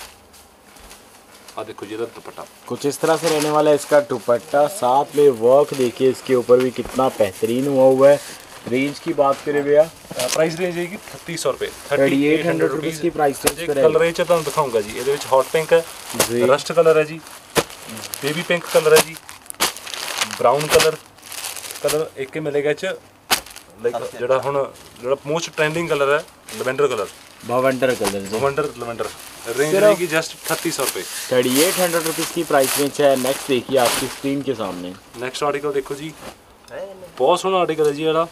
[SPEAKER 1] आ देखो जी दुपट्टा
[SPEAKER 2] कुछ इस तरह से रहने वाला है इसका दुपट्टा, साथ में वर्क देखिए इसके ऊपर भी कितना बेहतरीन हुआ है। रेंज की बात करें भैया,
[SPEAKER 1] प्राइस रेंज है 3600 रुपए,
[SPEAKER 2] 3800 रुपीस की प्राइस रेंज पे
[SPEAKER 1] कलर रेंज ਤੁਹਾਨੂੰ ਦਿਖਾਉਂਗਾ ਜੀ। ਇਹਦੇ ਵਿੱਚ ਹੌਟ ਪਿੰਕ ਹੈ, ਰਸਟ ਕਲਰ ਹੈ ਜੀ, ਬੇਬੀ ਪਿੰਕ ਕਲਰ ਹੈ ਜੀ, ਬ੍ਰਾਊਨ ਕਲਰ ਇੱਕ ਹੀ ਮਿਲੇਗਾ ਚ, ਲਾਈਕ ਜਿਹੜਾ ਮੋਸਟ ਟ੍ਰੈਂਡਿੰਗ ਕਲਰ ਹੈ ਲਵੈਂਡਰ ਕਲਰ,
[SPEAKER 2] भवंडर कलर जी,
[SPEAKER 1] लवेंडर। रेंज रहेगी जस्ट 3600 रुपए,
[SPEAKER 2] 3800 रुपीस की प्राइस रेंज है। नेक्स्ट देखिए आपकी स्क्रीन के सामने,
[SPEAKER 1] नेक्स्ट आर्टिकल देखो जी, बहुत सोहना आर्टिकल है जी ये।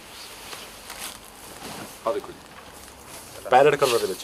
[SPEAKER 1] आ देखो जी पैरेट कलर दे विच,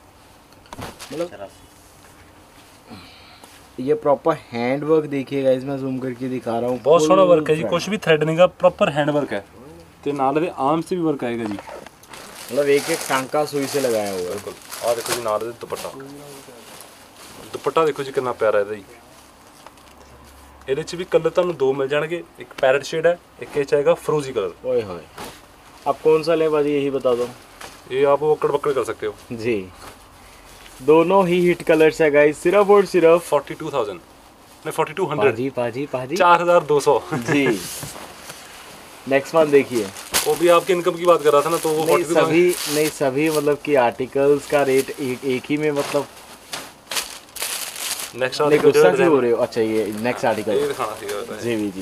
[SPEAKER 2] मतलब ये प्रॉपर हैंड वर्क देखिएगा, इसमें जूम करके दिखा रहा हूँ,
[SPEAKER 1] बहुत सोहना वर्क है जी, कुछ भी थ्रेड नहीं का, प्रॉपर हैंड वर्क है ते नाल दे आर्म से भी वर्क आएगा जी,
[SPEAKER 2] मतलब एक एक टांका सुई से लगाया हुआ है।
[SPEAKER 1] बिल्कुल। आ देखो जी नाल दे दुपट्टा देखो जी कितना प्यारा है जी। ਇਹਦੇ ਚ ਵੀ ਕਲਰ ਤੁਹਾਨੂੰ ਦੋ ਮਿਲ ਜਾਣਗੇ, ਇੱਕ ਪੈਰਟ ਸ਼ੇਡ ਹੈ, ਇੱਕ ਇਹ ਚ ਆਏਗਾ ਫਰੋਜ਼ੀ ਕਲਰ।
[SPEAKER 2] ओए होए, आप कौन सा ले भाजी यही बता दो।
[SPEAKER 1] ये आप वक्कड़ बक्कड़ कर सकते हो
[SPEAKER 2] जी, दोनों ही हिट कलर्स है गाइस। सिर्फ और सिर्फ
[SPEAKER 1] 42000 नहीं 4200
[SPEAKER 2] पाजी
[SPEAKER 1] 4200
[SPEAKER 2] जी। नेक्स्ट वन देखिए,
[SPEAKER 1] वो भी आपकी इनकम की बात कर रहा था ना, तो वो
[SPEAKER 2] सभी मतलब कि आर्टिकल्स का रेट एक ही में, मतलब
[SPEAKER 1] नेक्स्ट आर्टिकल
[SPEAKER 2] गुस्सा क्यों हो रहे हो। अच्छा ये नेक्स्ट आर्टिकल
[SPEAKER 1] ये दिखाना चाहिए
[SPEAKER 2] जी भी जी।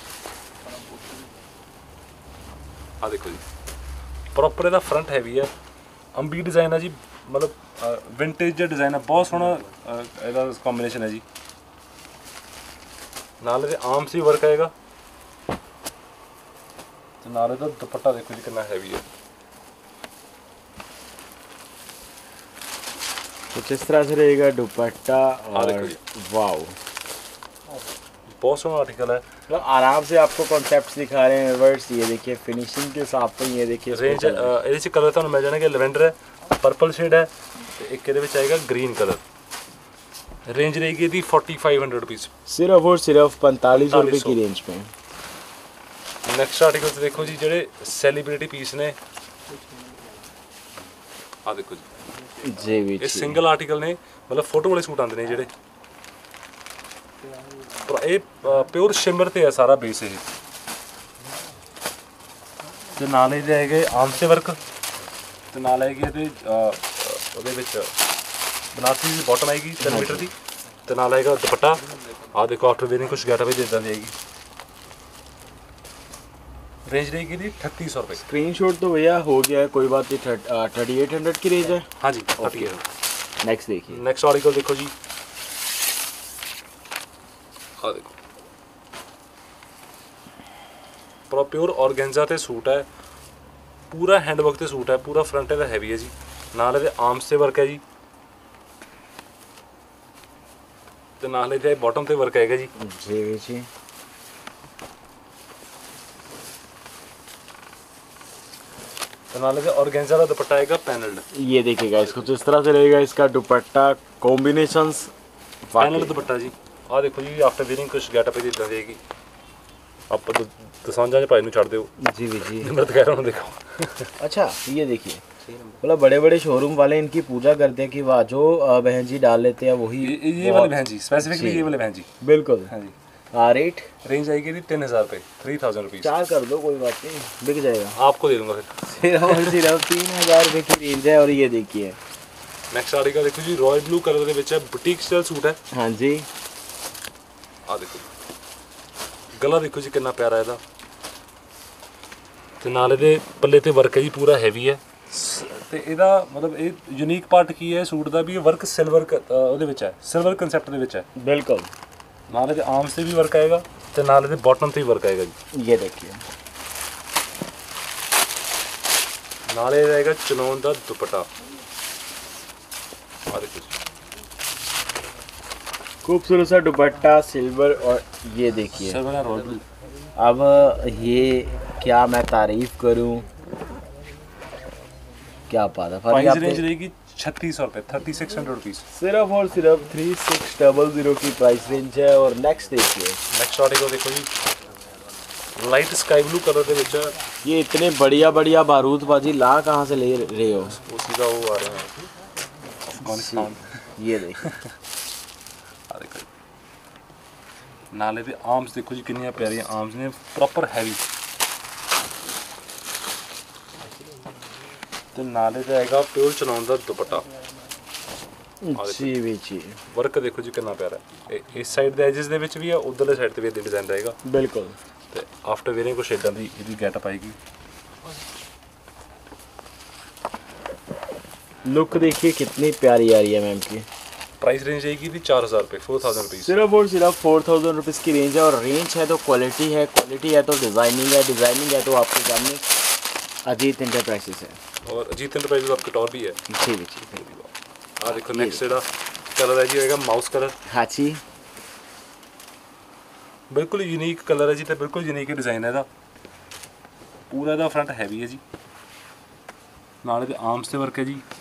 [SPEAKER 1] आ देखो जी प्रॉपर ਇਹਦਾ फ्रंट हैवी है, अंबी डिजाइन है जी, मतलब विंटेज ਜਿਹਾ डिजाइन है, बहुत सोहना ਇਹਦਾ कॉम्बिनेशन है जी। ਨਾਲ ਇਹਦੇ ਆਰਮਸ ਵੀ ਵਰਕ ਆਏਗਾ ਤੇ ਨਾਲ ਇਹਦਾ ਦੁਪੱਟਾ ਦੇਖੋ ਜੀ ਕਿੰਨਾ ਹੈਵੀ ਹੈ।
[SPEAKER 2] कुछ इस तरह से रहेगा दुपट्टा। और वाओ
[SPEAKER 1] बहुत सोहना आर्टिकल है,
[SPEAKER 2] तो आराम से आपको कॉन्सेप्ट्स दिखा रहे हैं वर्ड्स। ये देखिए फिनिशिंग के साथ तो ये देखिए
[SPEAKER 1] रेंज ਇਹਦੇ ਚ ਕਲਰ ਤੁਹਾਨੂੰ ਮਿਲ ਜਾਣਗੇ, ਲਵੈਂਡਰ ਹੈ, पर्पल शेड है, ਤੇ ਇੱਕ ਇਹਦੇ ਵਿੱਚ ਆਏਗਾ ग्रीन कलर। रेंज रहेगी ਇਹਦੀ 4500 रुपीस,
[SPEAKER 2] सिर्फ और सिर्फ 4500 रुपए की रेंज में।
[SPEAKER 1] ਨੈਕਸਟ ਆਰਟੀਕਲ ਤੇ ਦੇਖੋ ਜੀ ਜਿਹੜੇ ਸੈਲੀਬ੍ਰਿਟੀ ਪੀਸ ਨੇ, ਆ ਦੇਖੋ ਜੀ
[SPEAKER 2] जी भी
[SPEAKER 1] ਇਹ ਸਿੰਗਲ ਆਰਟੀਕਲ ਨੇ, ਮਤਲਬ ਫੋਟੋ ਵਾਲੇ ਸੂਟ ਆਉਂਦੇ ਨੇ ਜਿਹੜੇ, ਪਰ ਇਹ ਪਿਓਰ ਸ਼ਿਮਰ ਤੇ ਹੈ ਸਾਰਾ ਬੇਸ ਇਹ, ਤੇ ਨਾਲ ਇਹਦੇ ਹੈਗੇ ਆਰਮ ਤੇ ਵਰਕ, ਤੇ ਨਾਲ ਹੈਗੀ ਇਹਦੇ ਉਹਦੇ ਵਿੱਚ ਬਨਾਰਸੀ ਦੀ ਬਾਟਮ ਆਏਗੀ 3 ਮੀਟਰ ਦੀ, ਤੇ ਨਾਲ ਆਏਗਾ ਦੁਪੱਟਾ। ਆ ਦੇਖੋ ਆਫਟਰ ਵੇਅਰਿੰਗ ਕੁਝ ਗੈਟਅਪ ਵੀ ਇਦਾਂ ਦੀ ਆਏਗੀ। रेंज रहेगी जी 3800 रुपये।
[SPEAKER 2] स्क्रीनशॉट तो भैया हो गया है, कोई बात नहीं। 3800 की रेंज है।
[SPEAKER 1] हाँ जी 3800।
[SPEAKER 2] नेक्स्ट देखिए,
[SPEAKER 1] नेक्स्ट आर्टिकल देखो जी, हाँ देखो पूरा प्योर ऑर्गेन्जा ते सूट है, पूरा हैंडवर्क ते सूट है, पूरा फ्रंट ਇਹਦਾ हैवी है जी, ਨਾਲ ਇਹਦੇ ਆਰਮਸ ਤੇ ਵਰਕ ਹੈ ਜੀ, ਤੇ ਨਾਲ ਇਹਦੇ ਬਾਟਮ ਤੇ ਵਰਕ ਹੈਗਾ ਜੀ।
[SPEAKER 2] जी जी
[SPEAKER 1] ऑर्गेन्जा का दुपट्टा आएगा पैनल्ड।
[SPEAKER 2] ये देखिएगा इसको, जिस तरह से रहेगा इसका दुपट्टा कॉम्बिनेशंस,
[SPEAKER 1] पैनल दुपट्टा जी। आ देखो जी आफ्टर वेयरिंग कुछ गेटअप इधर देगी, आप दसांजा पाई नूं छड्ड दिओ
[SPEAKER 2] जी जी
[SPEAKER 1] निमरत कह रहा हूं देखो।
[SPEAKER 2] अच्छा ये देखिए, मतलब बड़े बड़े शोरूम वाले इनकी पूजा करते हैं कि वाह जो बहन जी डाल लेते हैं वही।
[SPEAKER 1] ये वाले बहन जी स्पेसिफिकली ये वाले बहन जी
[SPEAKER 2] बिल्कुल।
[SPEAKER 1] हाँ जी।
[SPEAKER 2] रेट
[SPEAKER 1] रेंज आएगी जी 3000 रुपये, 3000 रुपीज़।
[SPEAKER 2] 4 कर दो कोई बात नहीं, बिक जाएगा।
[SPEAKER 1] आपको दे दूंगा फिर।
[SPEAKER 2] सिर्फ 3000 रुपये की रेंज है। और ये देखिए
[SPEAKER 1] नेक्स्ट आर्टिकल देखो जी, रॉयल ब्लू कलर ਦੇ ਵਿੱਚ ਹੈ, बुटीक स्टाइल सूट है।
[SPEAKER 2] हाँ जी
[SPEAKER 1] ਆ ਦੇਖੋ ਗਲਾ ਦੇਖੋ ਜੀ ਕਿੰਨਾ ਪਿਆਰਾ ਇਹਦਾ, ਤੇ ਨਾਲ ਇਹਦੇ ਪੱਲੇ ਤੇ ਵਰਕ ਹੈ ਜੀ ਪੂਰਾ ਹੈਵੀ ਹੈ। ਤੇ ਇਹਦਾ ਮਤਲਬ ਇਹ ਯੂਨੀਕ ਪਾਰਟ ਕੀ ਹੈ ਸੂਟ ਦਾ ਵੀ, ਇਹ ਵਰਕ ਸਿਲਵਰ ਉਹਦੇ ਵਿੱਚ ਹੈ, ਸਿਲਵਰ ਕਨਸੈਪਟ ਦੇ ਵਿੱਚ ਹੈ।
[SPEAKER 2] बिल्कुल।
[SPEAKER 1] ਨਾਲ ਇਹਦੇ ਆਰਮਸ ਤੇ ਵੀ ਵਰਕ ਆਏਗਾ ਤੇ ਨਾਲ ਇਹਦੇ ਬਾਟਮ ਤੇ ਵੀ ਵਰਕ ਆਏਗਾ ਜੀ।
[SPEAKER 2] ये देखिए
[SPEAKER 1] ਨਾਲ ਇਹ रहेगा ਚਨੌਨ ਦਾ ਦੁਪੱਟਾ। ਆ ਦੇਖੋ ਜੀ
[SPEAKER 2] खूबसूरत सा दुपट्टा सिल्वर। और ये देखिए
[SPEAKER 1] सिल्वर है रॉयल ब्लू।
[SPEAKER 2] अब ये क्या मैं तारीफ करूं, क्या बात है।
[SPEAKER 1] प्राइस रेंज रहेगी 3600 रुपये, 3600 रुपीज़।
[SPEAKER 2] सिर्फ और सिर्फ 3600 की प्राइस रेंज है। और नेक्स्ट देखिए,
[SPEAKER 1] नेक्स्ट आर्टिकल देखो जी, लाइट स्काई ब्लू कलर के विच
[SPEAKER 2] ये इतने बढ़िया बढ़िया बारूदबाजी ला कहाँ से ले रहे हो?
[SPEAKER 1] उसी का वो आ रहे हैं अफगानिस्तान।
[SPEAKER 2] ये देखिए
[SPEAKER 1] आ देखो नाले दे आर्म्स देखो जी कितनी प्यारी आर्म्स ने, प्रॉपर हैवी। तो नाले ते आएगा प्योर चनौन दा दुपट्टा।
[SPEAKER 2] जी भी जी
[SPEAKER 1] वर्क देखो जी कितना प्यारा है। इस साइड दे एजेस दे विच भी है, उधरले साइड ते भी ये डिजाइन रहेगा।
[SPEAKER 2] बिल्कुल।
[SPEAKER 1] ते आफ्टर वेयरिंग कुछ इदां दी इहदी गेटअप आएगी।
[SPEAKER 2] लुक देखिए कितनी प्यारी आ रही है मैम की।
[SPEAKER 1] प्राइस रेंज आएगी थी 4000 रुपये, 4000 रुपीज़।
[SPEAKER 2] सिर्फ और सिर्फ 4000 रुपीज़ की रेंज है। और रेंज है तो क्वालिटी है, क्वालिटी है तो डिज़ाइनिंग है, डिज़ाइनिंग है तो आपके सामने अजीत इंटरप्राइजेस है।
[SPEAKER 1] और अजीत इंटरप्राइजेस आपके टॉर भी है।
[SPEAKER 2] जी जी
[SPEAKER 1] आ देखो नेक्स्ट जेड़ा कलर है जी होएगा माउस कलर।
[SPEAKER 2] हाँ जी
[SPEAKER 1] बिल्कुल यूनीक कलर है जी, तो बिल्कुल यूनीक डिज़ाइन है। पूरा ਇਹਦਾ फ्रंट हैवी है जी, नाल ਇਹਦੇ आर्म्स ਤੇ वर्क है जी,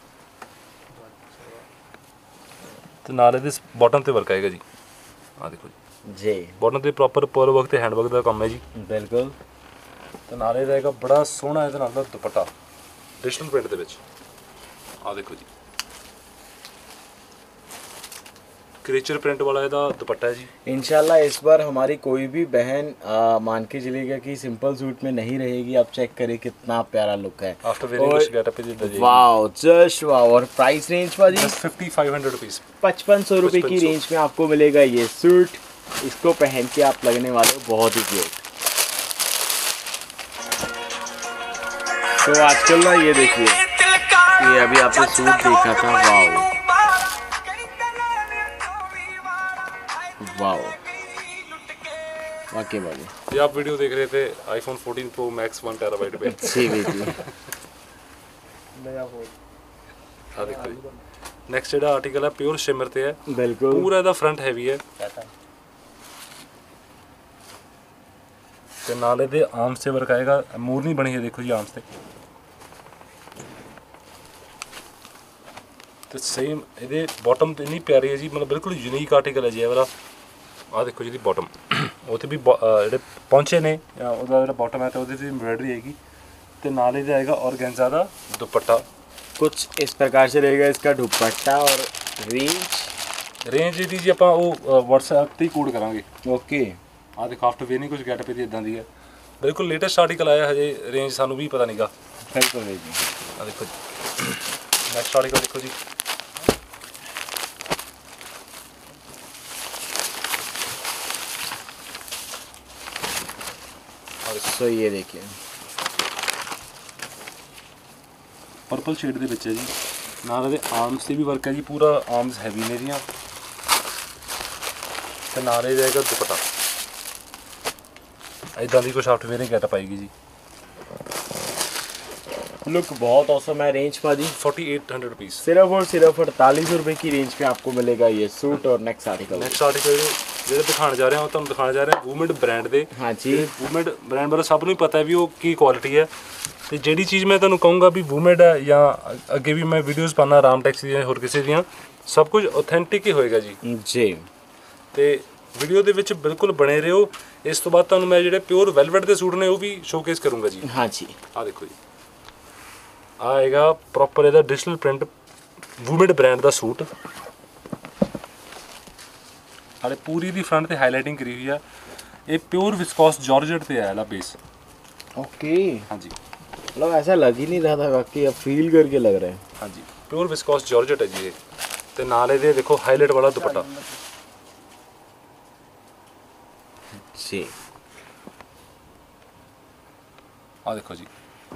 [SPEAKER 1] ਤੇ ਨਾਲ ਇਹਦੇ ਬਾਟਮ ਤੇ ਵਰਕ ਆਏਗਾ ਜੀ। ਆ ਦੇਖੋ
[SPEAKER 2] जी
[SPEAKER 1] ਬਾਟਮ ਤੇ ਪ੍ਰੋਪਰ ਪੋਲ ਵਰਕ ਤੇ ਹੈਂਡ ਵਰਕ ਦਾ ਕੰਮ ਹੈ ਜੀ।
[SPEAKER 2] बिल्कुल।
[SPEAKER 1] ਤੇ ਨਾਲ ਇਹ ਰਹੇਗਾ ਬੜਾ ਸੋਹਣਾ ਇਹਦੇ ਨਾਲ ਦਾ ਦੁਪੱਟਾ ਡਿਜੀਟਲ ਪ੍ਰਿੰਟ ਦੇ ਵਿੱਚ। ਆ ਦੇਖੋ ਜੀ क्रिएचर प्रिंट वाला ਇਹਦਾ दुपट्टा है जी।
[SPEAKER 2] इंशाल्लाह इस बार हमारी कोई भी बहन मान के चलिएगा कि सिंपल सूट में नहीं रहेगी। आप चेक करें कितना प्यारा लुक है।
[SPEAKER 1] आफ्टर वेयरिंग कुछ गेटअप पे दे जाएगी।
[SPEAKER 2] Wow just wow. और प्राइस रेंज पर जी
[SPEAKER 1] 5500 रुपीज़,
[SPEAKER 2] 5500 रुपये की रेंज में आपको मिलेगा ये सूट। इसको पहन के आप लगने वाले हो बहुत ही क्यूट। तो आजकल ना ये देखिए, ये अभी आपने सूट देखा था, वाओ वाओ वाकई वाली।
[SPEAKER 1] ये आप वीडियो देख रहे थे आईफोन 14 प्रो मैक्स 1 टेराबाइट पे।
[SPEAKER 2] जी जी
[SPEAKER 1] हाँ देखो जी नेक्स्ट जेड़ा आर्टिकल है प्योर शिमर ते है।
[SPEAKER 2] बिल्कुल
[SPEAKER 1] पूरा ਇਹਦਾ फ्रंट हैवी है ਤੇ ਨਾਲ ਇਹਦੇ ਆਰਮਸ ਤੇ ਵਰਕ ਆਏਗਾ। ਮੋਰਨੀ ਬਣੀ ਹੈ ਦੇਖੋ ਜੀ ਆਰਮਸ ਤੇ। ਤੇ ਸੇਮ ਇਹਦੇ ਬਾਟਮ ਤੇ ਇੰਨੀ ਪਿਆਰੀ ਹੈ ਜੀ, ਮਤਲਬ ਬਿਲਕੁਲ ਯੂਨੀਕ ਆਰਟੀਕਲ ਹੈ ਜੀ ਇਹ ਵਾਲਾ। ਆ ਦੇਖੋ ਜੀ ਦੀ ਬਾਟਮ ਉਹਤੇ ਵੀ ਜਿਹੜੇ ਪਹੁੰਚੇ ਨੇ ਉਹਦਾ ਜਿਹੜਾ ਬਾਟਮ ਹੈ ਤੇ ਉਹਦੇ ਤੇ ਐਮਬ੍ਰਾਇਡਰੀ ਆਏਗੀ ਤੇ ਨਾਲ ਇਹਦਾ ਆਏਗਾ ऑर्गेन्जा ਦਾ ਦੁਪੱਟਾ।
[SPEAKER 2] कुछ इस प्रकार से रहेगा इसका दुपट्टा। और रेंज
[SPEAKER 1] ਇਹਦੀ ਜੀ ਆਪਾਂ ਉਹ WhatsApp ਤੇ ਹੀ ਕੋਡ ਕਰਾਂਗੇ।
[SPEAKER 2] ओके।
[SPEAKER 1] ਆ ਦੇਖੋ ਆਫਟਰ ਵੇਅਰਿੰਗ ਕੁਝ ਗੈਟਅਪ ਇਹਦੀ ਇਦਾਂ ਦੀ ਹੈ। ਬਿਲਕੁਲ ਲੇਟੈਸਟ ਆਰਟੀਕਲ ਆਇਆ, ਹਜੇ ਰੇਂਜ ਸਾਨੂੰ ਵੀ ਪਤਾ ਨਹੀਂਗਾ।
[SPEAKER 2] बिल्कुल जी।
[SPEAKER 1] ਆ ਦੇਖੋ ਜੀ ਨੈਕਸਟ ਆਰਟੀਕਲ ਦੇਖੋ ਜੀ।
[SPEAKER 2] तो ये देखिए
[SPEAKER 1] पर्पल शेड ਦੇ ਵਿੱਚ ਹੈ ਜੀ। ਨਾਲ ਇਹਦੇ ਆਰਮਸ ਤੇ ਵੀ ਵਰਕ ਹੈ ਜੀ, ਪੂਰਾ ਆਰਮਸ ਹੈਵੀ ਨੇ ਦੀਆਂ ਤੇ ਨਾਲ ਇਹ ਜਾਏਗਾ ਦੁਪੱਟਾ। ਇਦਾਂ ਦੀ ਕੁਝ ਆਫਟਰ ਵੇਅਰਿੰਗ ਗੈਟਅਪ ਆਏਗੀ ਜੀ।
[SPEAKER 2] लुक बहुत औसम है। रेंज पाजी
[SPEAKER 1] 4800 रुपीज़।
[SPEAKER 2] सिर्फ और सिर्फ 48 रुपये की रेंज पे आपको मिलेगा ये सूट। और नेक्स्ट आर्टिकल
[SPEAKER 1] ਜਿਹੜੇ ਦਿਖਾਣ ਜਾ ਰਹੇ ਹਾਂ ਉਹ ਤੁਹਾਨੂੰ ਦਿਖਾਣ ਜਾ ਰਹੇ ਹਾਂ ਵੂਮੈਨ ਬ੍ਰਾਂਡ ਦੇ।
[SPEAKER 2] हाँ जी
[SPEAKER 1] ਵੂਮੈਨ ਬ੍ਰਾਂਡ ਬਾਰੇ ਸਭ ਨੂੰ ਹੀ ਪਤਾ ਹੈ ਵੀ ਉਹ ਕੀ ਕੁਆਲਿਟੀ ਹੈ। ਤੇ ਜਿਹੜੀ ਚੀਜ਼ ਮੈਂ ਤੁਹਾਨੂੰ ਕਹੂੰਗਾ ਵੀ ਵੂਮੈਨ ਹੈ ਜਾਂ ਅੱਗੇ ਵੀ ਮੈਂ ਵੀਡੀਓਜ਼ ਪਾਣਾ ਰਾਮ ਟੈਕਸ ਦੀਆਂ ਹੋਰ ਕਿਸੇ ਦੀਆਂ, ਸਭ ਕੁਝ ਆਥੈਂਟਿਕ ਹੀ ਹੋਏਗਾ ਜੀ।
[SPEAKER 2] जी।
[SPEAKER 1] ਤੇ वीडियो ਦੇ ਵਿੱਚ ਬਿਲਕੁਲ ਬਣੇ ਰਹੋ। ਇਸ ਤੋਂ ਬਾਅਦ ਤੁਹਾਨੂੰ ਮੈਂ ਜਿਹੜੇ ਪਿਓਰ ਵੈਲਵਟ ਦੇ ਸੂਟ ਨੇ ਉਹ ਵੀ ਸ਼ੋਕੇਸ ਕਰੂੰਗਾ ਜੀ।
[SPEAKER 2] हाँ जी,
[SPEAKER 1] ਆ ਦੇਖੋ ਜੀ, ਆਏਗਾ ਪ੍ਰੋਪਰ ਇਹਦਾ ਡਿਜੀਟਲ ਪ੍ਰਿੰਟ ਵੂਮਨ ਬ੍ਰਾਂਡ ਦਾ ਸੂਟ। ਹਾਲੇ ਪੂਰੀ ਦੀ ਫਰੰਟ ਤੇ ਹਾਈਲਾਈਟਿੰਗ ਕਰੀ ਹੋਈ ਆ। ਇਹ ਪਿਓਰ ਵਿਸਕੋਸ ਜਾਰਜਟ ਤੇ ਆਇਆ ਲਾ ਬੇਸ।
[SPEAKER 2] ओके।
[SPEAKER 1] ਹਾਂਜੀ
[SPEAKER 2] मतलब ऐसा लग ही नहीं रहा था, बाकी अब फील करके लग रहा है।
[SPEAKER 1] ਹਾਂਜੀ ਪਿਓਰ ਵਿਸਕੋਸ ਜਾਰਜਟ ਹੈ ਜੀ ਇਹ। ਤੇ ਨਾਲ ਇਹਦੇ ਦੇਖੋ ਹਾਈਲਾਈਟ ਵਾਲਾ ਦੁਪੱਟਾ
[SPEAKER 2] जी।
[SPEAKER 1] ਆ ਦੇਖੋ ਜੀ,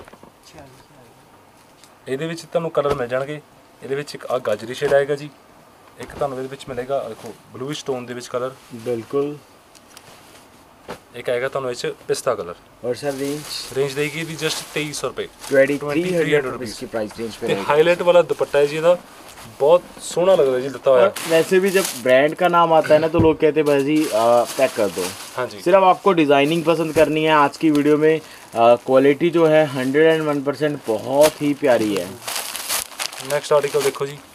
[SPEAKER 1] ਇਹਦੇ ਵਿੱਚ ਤੁਹਾਨੂੰ ਕਲਰ ਮਿਲ ਜਾਣਗੇ। ਇਹਦੇ ਵਿੱਚ ਇੱਕ ਆ ਗਾਜਰੀ ਸ਼ੇਡ ਆਏਗਾ ਜੀ, ਇੱਕ ਤੁਹਾਨੂੰ ਇਹਦੇ ਵਿੱਚ ਮਿਲੇਗਾ ਦੇਖੋ ਬਲੂਇਸ਼ ਟੋਨ ਦੇ ਵਿੱਚ ਕਲਰ,
[SPEAKER 2] बिल्कुल।
[SPEAKER 1] ਇੱਕ ਆਏਗਾ ਤੁਹਾਨੂੰ ਇਹ 'ਚ ਪਿਸਤਾ ਕਲਰ।
[SPEAKER 2] और सर
[SPEAKER 1] रेंज देगी ਇਹਦੀ जस्ट 2300 रुपए
[SPEAKER 2] 2300 रुपीस की प्राइस रेंज पे
[SPEAKER 1] ਤੇ ਹਾਈਲਾਈਟ ਵਾਲਾ ਦੁਪੱਟਾ ਹੈ ਜੀ ਇਹਦਾ, ਬਹੁਤ ਸੋਹਣਾ ਲੱਗਦਾ ਜੀ ਦਿੱਤਾ ਹੋਇਆ।
[SPEAKER 2] वैसे भी जब ब्रांड का नाम आता है ना तो लोग कहते हैं भाई पैक कर दो।
[SPEAKER 1] हाँ जी,
[SPEAKER 2] सिर्फ आपको डिज़ाइनिंग पसंद करनी है। आज की वीडियो में क्वालिटी जो है 101% बहुत ही प्यारी है।
[SPEAKER 1] नेक्स्ट आर्टिकल देखो जी,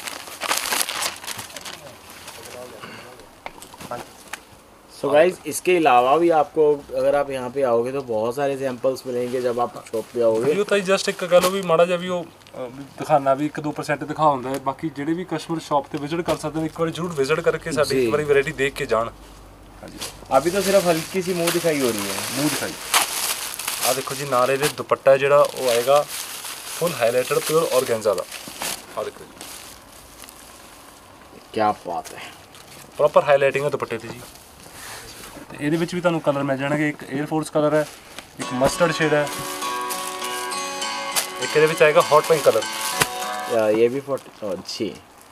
[SPEAKER 2] सो गाइज इसके अलावा भी आपको अगर आप यहाँ पे आओगे तो बहुत सारे सैंपल्स मिलेंगे जब आप शॉप पे आओगे।
[SPEAKER 1] ਵੀਡੀਓ ਤਾਂ ਜਸਟ ਇੱਕ ਕਹ ਲਓ ਵੀ ਮਾੜਾ ਜਿਹਾ ਵੀ ਉਹ ਦਿਖਾਣਾ ਵੀ 1-2% ਦਿਖਾ ਹੁੰਦਾ ਹੈ। ਬਾਕੀ ਜਿਹੜੇ ਵੀ ਕਸਟਮਰ ਸ਼ਾਪ ਤੇ ਵਿਜ਼ਿਟ ਕਰ ਸਕਦੇ ਨੇ, ਇੱਕ ਵਾਰੀ ਜ਼ਰੂਰ ਵਿਜ਼ਿਟ ਕਰਕੇ ਸਾਡੀ ਇੱਕ ਵਾਰੀ ਵੈਰਾਈਟੀ ਦੇਖ ਕੇ ਜਾਣ। ਹਾਂਜੀ
[SPEAKER 2] अभी तो सिर्फ हल्की सी मुंह दिखाई हो रही है।
[SPEAKER 1] ਮੂੰਹ ਦਿਖਾਈ। ਆ ਦੇਖੋ ਜੀ, ਨਾਲ ਇਹਦੇ ਦੁਪੱਟਾ ਜਿਹੜਾ ਉਹ ਆਏਗਾ ਫੁੱਲ ਹਾਈਲਾਈਟਡ ਪਿਓਰ ਔਰਗੈਂਜ਼ਾ ਦਾ। ਆ ਦੇਖੋ ਜੀ,
[SPEAKER 2] क्या बात है।
[SPEAKER 1] ਪ੍ਰੋਪਰ ਹਾਈਲਾਈਟਿੰਗ ਹੈ ਦੁਪੱਟੇ ਤੇ ਜੀ। ਤੇ ਇਹਦੇ ਵਿੱਚ ਵੀ ਤੁਹਾਨੂੰ ਕਲਰ ਮਿਲ ਜਾਣਗੇ। ਇੱਕ 에ਅਰ ਫੋਰਸ ਕਲਰ ਹੈ, ਇੱਕ ਮਸਟਰਡ ਸ਼ੇਡ ਹੈ, ਇੱਕ ਇਹਦੇ ਵਿੱਚ ਆਏਗਾ ਹੌਟ ਪਿੰਕ ਕਲਰ।
[SPEAKER 2] ये भी 40 अच्छी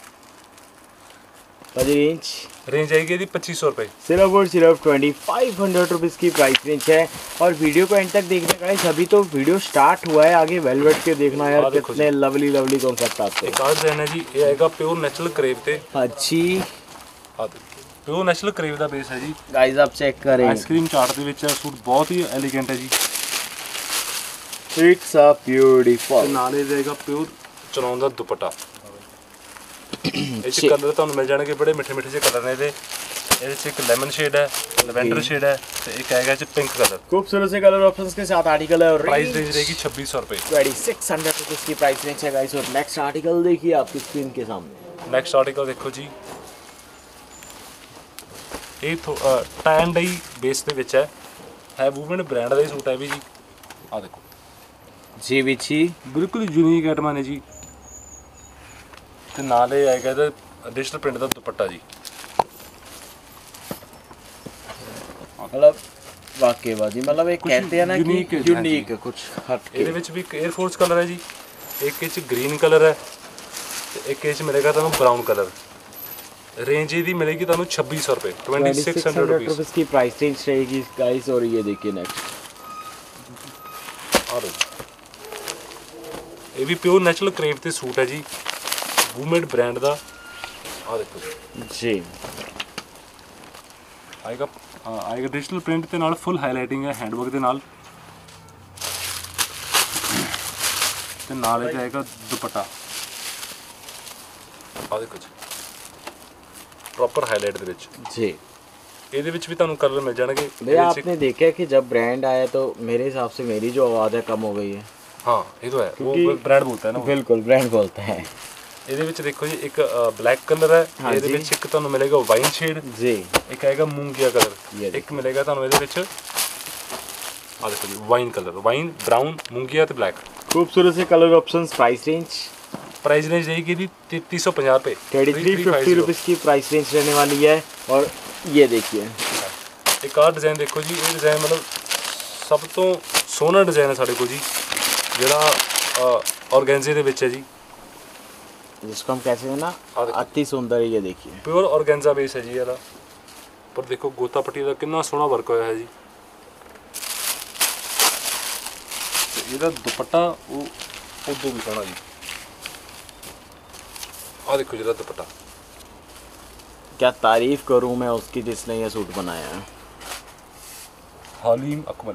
[SPEAKER 2] रेंज
[SPEAKER 1] रेंज आएगी यदि 2500 रुपये।
[SPEAKER 2] सिर्फ और सिर्फ 2500 रुपीज़ की प्राइस रेंज है। और वीडियो को एंड तक देखने का है, अभी तो वीडियो स्टार्ट हुआ है, आगे वेलवेट के देखना यार कितने लवली लवली कॉन्सेप्ट आते हैं।
[SPEAKER 1] एक और डिजाइन है जी, ये आएगा प्योर नेचुरल क्रेप पे।
[SPEAKER 2] अच्छी
[SPEAKER 1] प्योर नेचुरल क्रेप ਦਾ ਬੇਸ ਹੈ ਜੀ।
[SPEAKER 2] गाइस आप चेक करें,
[SPEAKER 1] आइसक्रीम चार्ट ਦੇ ਵਿੱਚ ਸੂਟ ਬਹੁਤ ਹੀ ਐਲੀਗੈਂਟ ਹੈ ਜੀ।
[SPEAKER 2] It's a beautiful.
[SPEAKER 1] ਨਾਲ ਇਹ ਰਹੇਗਾ ਪਿਓਰ ਚਨੌਨ ਦਾ ਦੁਪੱਟਾ। ਇਹ ਚ ਕਲਰ ਤੁਹਾਨੂੰ ਮਿਲ ਜਾਣਗੇ, ਬੜੇ ਮਿੱਠੇ ਮਿੱਠੇ ਜਿਹੇ ਕਲਰ ਨੇ ਇਹਦੇ। ਇਹਦੇ ਚ ਇੱਕ ਲੈਮਨ ਸ਼ੇਡ ਹੈ, ਲਵੈਂਡਰ ਸ਼ੇਡ ਹੈ, ਤੇ ਇੱਕ ਆਏਗਾ ਚ ਪਿੰਕ कलर।
[SPEAKER 2] खूबसूरत से कलर ऑप्शंस के साथ आर्टिकल है और
[SPEAKER 1] प्राइस रेंज रहेगी 2600 रुपये।
[SPEAKER 2] 2600 रुपीज़ की प्राइस रेंज है गाइस। और नेक्स्ट आर्टिकल देखिए आपकी स्क्रीन के सामने।
[SPEAKER 1] नेक्स्ट आर्टिकल देखो जी, ਇਹ ਟੈਨ ਡਾਈ ਬੇਸ ਦੇ ਵਿੱਚ ਹੈ ਵੂਮਨ ਬ੍ਰਾਂਡ ਦਾ ਹੀ ਸੂਟ ਹੈ ਵੀ ਜੀ। ਆ ਦੇਖੋ
[SPEAKER 2] जी विची
[SPEAKER 1] ਬਿਲਕੁਲ ਯੂਨੀਕ ਆਈਟਮਾਂ ਨੇ ਜੀ। ਤੇ ਨਾਲ ਇਹ ਆਏਗਾ ਇਹਦਾ ਡਿਜੀਟਲ ਪ੍ਰਿੰਟ ਦਾ ਦੁਪੱਟਾ ਜੀ।
[SPEAKER 2] मतलब वाकई बाजी, मतलब एक कहते हैं ना कि यूनिक कुछ हट के।
[SPEAKER 1] ਇਹਦੇ ਵਿੱਚ ਵੀ ਇੱਕ 에ਅਰ ਫੋਰਸ ਕਲਰ ਹੈ ਜੀ, ਇੱਕ ਇਹ ਚ ਗ੍ਰੀਨ ਕਲਰ ਹੈ, ਤੇ ਇੱਕ ਇਹ ਚ ਮਿਲੇਗਾ ਤੁਹਾਨੂੰ ਬਰਾਊਨ ਕਲਰ। रेंज ਇਹਦੀ ਮਿਲੇਗੀ ਤੁਹਾਨੂੰ 2600 रुपये 2600
[SPEAKER 2] रुपीज़ की प्राइस रेंज रहेगी गाइस। और ये देखिए नेक्स्ट,
[SPEAKER 1] और ये भी प्योर नेचुरल क्रेप ਤੇ ਸੂਟ ਹੈ ਜੀ, ਵੂਮਨ ਬ੍ਰਾਂਡ ਦਾ। ਆ ਦੇਖੋ
[SPEAKER 2] जी
[SPEAKER 1] ਆਏਗਾ ਡਿਜੀਟਲ ਪ੍ਰਿੰਟ ਤੇ ਨਾਲ ਫੁੱਲ ਹਾਈਲਾਈਟਿੰਗ ਹੈ ਹੈਂਡਵਰਕ ਦੇ ਨਾਲ, ਤੇ ਨਾਲ ਇਹ ਆਏਗਾ ਦੁਪੱਟਾ। ਆ ਦੇਖੋ ਜੀ, प्रॉपर हाईलाइट ਦੇ ਵਿੱਚ
[SPEAKER 2] जी।
[SPEAKER 1] ਇਹਦੇ ਵਿੱਚ ਵੀ ਤੁਹਾਨੂੰ ਕਲਰ ਮਿਲ ਜਾਣਗੇ।
[SPEAKER 2] भैया आपने देखा है कि जब ब्रांड आया तो मेरे हिसाब से मेरी जो आवाज़ है कम हो गई है।
[SPEAKER 1] हाँ ये तो है, वो ब्रांड बोलता है ना।
[SPEAKER 2] बिल्कुल ब्रांड बोलता है।
[SPEAKER 1] ਇਹਦੇ ਵਿੱਚ ਦੇਖੋ ਜੀ, ਇੱਕ ਬਲੈਕ ਕਲਰ ਹੈ, ਇਹਦੇ ਵਿੱਚ ਇੱਕ ਤੁਹਾਨੂੰ ਮਿਲੇਗਾ ਵਾਈਨ ਸ਼ੇਡ
[SPEAKER 2] जी,
[SPEAKER 1] ਇੱਕ ਆਏਗਾ ਮੂੰਗੀਆ ਕਲਰ, ਇੱਕ ਮਿਲੇਗਾ ਤੁਹਾਨੂੰ ਇਹਦੇ ਵਿੱਚ ਆ ਦੇਖੋ ਜੀ ਵਾਈਨ ਕਲਰ, ਵਾਈਨ ਬ੍ਰਾਊਨ ਮੂੰਗੀਆ ਤੇ ਬਲੈਕ।
[SPEAKER 2] खूबसूरत से colour options. Price range
[SPEAKER 1] price range रहेगी जी 3350 रुपये
[SPEAKER 2] 3350 रुपीज़ की प्राइस रेंज रहने वाली है। और ये देखिए
[SPEAKER 1] एक और डिज़ाइन देखो जी, ये डिज़ाइन मतलब सब तो सोहना डिज़ाइन है साढ़े को जी, ਜਿਹੜਾ ऑर्गेन्जे ਦੇ ਵਿੱਚ है जी,
[SPEAKER 2] जिसको हम कहते हैं ना अति सुंदर। ये देखिए
[SPEAKER 1] प्योर ऑर्गेन्जा बेस है जी ਇਹਦਾ। पर देखो गोता पट्टी ਦਾ ਕਿੰਨਾ ਸੋਹਣਾ ਵਰਕ ਹੋਇਆ ਹੈ ਜੀ। ਇਹਦਾ ਦੁਪੱਟਾ ਉਹ ਉਦੋਂ ਵੀ ਸੋਹਣਾ ਜੀ। ਆ ਦੇਖੋ ਜਿਹੜਾ ਦੁਪੱਟਾ,
[SPEAKER 2] क्या तारीफ करूं मैं उसकी जिसने ये सूट बनाया है।
[SPEAKER 1] हालिम अकमल।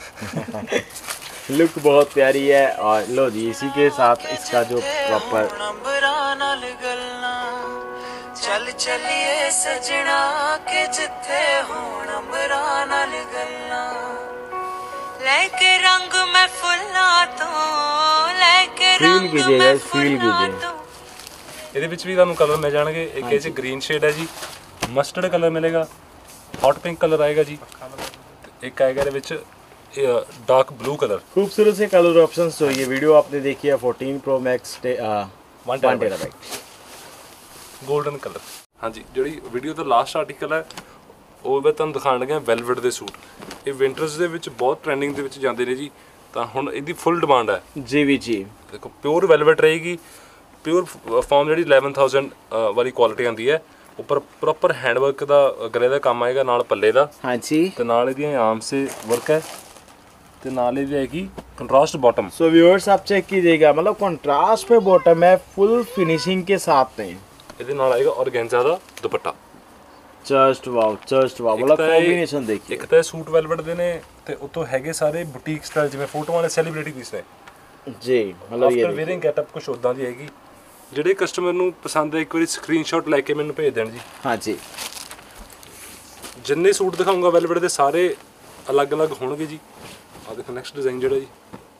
[SPEAKER 2] लुक बहुत प्यारी है। और लो जी, इसी के साथ इसका जो प्रॉपर
[SPEAKER 3] चल चलिए सजना के जिथे होण अंबरां नाल गल्लां लेके रंग मैं फुल्लां तो लेके रंग मैं फुल्लां तो।
[SPEAKER 1] ਇਹਦੇ ਵਿੱਚ ਵੀ ਤੁਹਾਨੂੰ ਕਲਰ ਮਿਲ ਜਾਣਗੇ। ਇੱਕ ਇਹ 'ਚ ਗ੍ਰੀਨ ਸ਼ੇਡ ਹੈ ਜੀ, ਮਸਟਰਡ ਕਲਰ ਮਿਲੇਗਾ, ਹੌਟ ਪਿੰਕ ਕਲਰ ਆਏਗਾ ਜੀ, ਇੱਕ ਆਏਗਾ ਇਹਦੇ ਵਿੱਚ डार्क ब्लू कलर।
[SPEAKER 2] खूबसूरत से कलर ऑप्शंस। तो ये वीडियो आपने देखी है 14 Pro Max 1 TB
[SPEAKER 1] golden colour. हाँ जी, जी वीडियो का लास्ट आर्टिकल है वो मैं तुहानूं दिखाण लगा वैलवेट के सूट। ये विंटर्स दे विच बहुत ट्रेंडिंग दे विच जांदे ने जी, तो हुण इहदी फुल डिमांड है
[SPEAKER 2] जी भी जी।
[SPEAKER 1] देखो प्योर वैलवेट रहेगी, प्योर फॉर्म जी 11,000 वाली क्वालिटी आती है। ऊपर प्रॉपर हैंडवर्क का गले का काम आएगा, नाल पल्ले का।
[SPEAKER 2] हाँ जी।
[SPEAKER 1] तो नाल इहदी आर्म से वर्क है, तो नाल इहदी आएगी कंट्रास्ट बॉटम।
[SPEAKER 2] सो व्यूअर्स आप चेक कीजिएगा, मतलब कंट्रास्ट पे बॉटम है, फुल फिनिशिंग के साथ में।
[SPEAKER 1] इहदे नाल आएगा ऑर्गेन्जा दा dupatta.
[SPEAKER 2] Just wow, just wow, मतलब कॉम्बिनेशन देखिए।
[SPEAKER 1] एक तो सूट वेलवेट दे ने ते उतो हैगे सारे बुटीक स्टाइल जिवें फोटो वाले सेलिब्रिटी पीस ने
[SPEAKER 2] जी। मतलब ये
[SPEAKER 1] आफ्टर वेयरिंग गेटअप कुछ उदां दी हैगी। ਜਿਹੜੇ ਕਸਟਮਰ ਨੂੰ ਪਸੰਦ ਹੈ ਇੱਕ ਵਾਰੀ ਸਕਰੀਨਸ਼ਾਟ ਲੈ ਕੇ ਮੈਨੂੰ ਭੇਜ ਦੇਣ ਜੀ।
[SPEAKER 2] हाँ जी।
[SPEAKER 1] ਜਿੰਨੇ ਸੂਟ ਦਿਖਾਉਂਗਾ ਵੈਲਵੇਟ ਦੇ ਸਾਰੇ ਅਲੱਗ-ਅਲੱਗ ਹੋਣਗੇ ਜੀ। ਆ ਦੇਖੋ ਨੈਕਸਟ ਡਿਜ਼ਾਈਨ ਜਿਹੜਾ ਜੀ,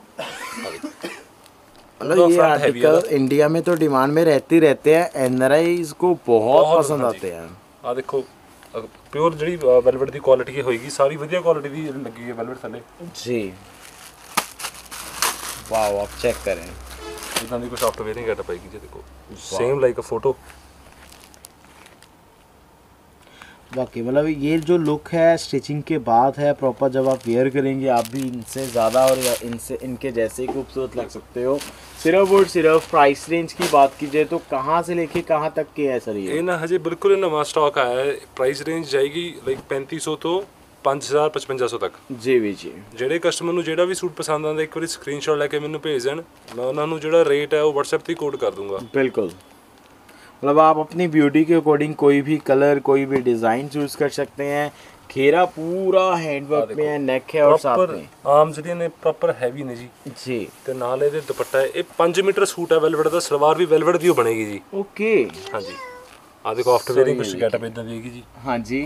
[SPEAKER 2] मतलब ये आर्टिकल इंडिया में तो डिमांड में रहते हैं, एनआरआई को बहुत पसंद आते हैं।
[SPEAKER 1] ਆ ਦੇਖੋ ਪਿਓਰ ਜਿਹੜੀ ਵੈਲਵੇਟ ਦੀ ਕੁਆਲਿਟੀ ਹੋਏਗੀ ਸਾਰੀ ਵਧੀਆ ਕੁਆਲਿਟੀ ਦੀ ਲੱਗੀ ਹੈ ਵੈਲਵੇਟ ਥੱਲੇ
[SPEAKER 2] जी। वाओ आप चेक करें,
[SPEAKER 1] ਇਦਾਂ ਦੀ ਕੁਝ ਆਫਟਰ ਵੇਅਰਿੰਗ ਗੈਟਅਪ ਆਏਗੀ ਜੀ। ਦੇਖੋ सेम लाइक अ फोटो।
[SPEAKER 2] वाकई मतलब ये जो लुक है स्टिचिंग के बाद है प्रॉपर, जब आप वेयर करेंगे आप भी इनसे ज़्यादा और इनसे इनके जैसे ही खूबसूरत लग सकते हो। सिर्फ और सिर्फ प्राइस रेंज की बात कीजिए तो कहाँ से लेके कहाँ तक के है सर ये?
[SPEAKER 1] ना हजे बिल्कुल नवा स्टॉक आया है। प्राइस रेंज जाएगी लाइक 3500 तो 5000 5500 तक
[SPEAKER 2] जी भी जी।
[SPEAKER 1] ਜਿਹੜੇ ਕਸਟਮਰ ਨੂੰ ਜਿਹੜਾ ਵੀ ਸੂਟ ਪਸੰਦ ਆਉਂਦਾ ਇੱਕ ਵਾਰੀ ਸਕਰੀਨਸ਼ਾਟ ਲੈ ਕੇ ਮੈਨੂੰ ਭੇਜ ਦੇਣ, ਮੈਂ ਉਹਨਾਂ ਨੂੰ ਜਿਹੜਾ ਰੇਟ ਹੈ ਉਹ WhatsApp ਤੇ ਕੋਡ ਕਰ ਦੂੰਗਾ।
[SPEAKER 2] बिल्कुल, मतलब आप अपनी ब्यूटी के अकॉर्डिंग कोई भी कलर कोई भी डिज़ाइन चूज़ कर सकते हैं। घेरा पूरा हैंडवर्क में है, नेक है और साथ में
[SPEAKER 1] आर्म ਜਿਹੜੀਆਂ ਨੇ ਪ੍ਰੋਪਰ ਹੈਵੀ ਨੇ ਜੀ।
[SPEAKER 2] जी।
[SPEAKER 1] ਤੇ ਨਾਲ ਇਹਦੇ ਦੁਪੱਟਾ ਹੈ। ਇਹ 5 ਮੀਟਰ ਸੂਟ ਹੈ ਵੈਲਵੇਟ ਦਾ, ਸਲਵਾਰ ਵੀ ਵੈਲਵੇਟ ਦੀ ਬਣੇਗੀ ਜੀ।
[SPEAKER 2] ओके।
[SPEAKER 1] ਹਾਂਜੀ ਆ ਦੇਖੋ ਆਫਟਰ ਵੇਅਰਿੰਗ ਕੁਝ ਗੈਟਅਪ ਇਦਾਂ ਦੀ ਹੈਗੀ ਜੀ।
[SPEAKER 2] हाँ जी।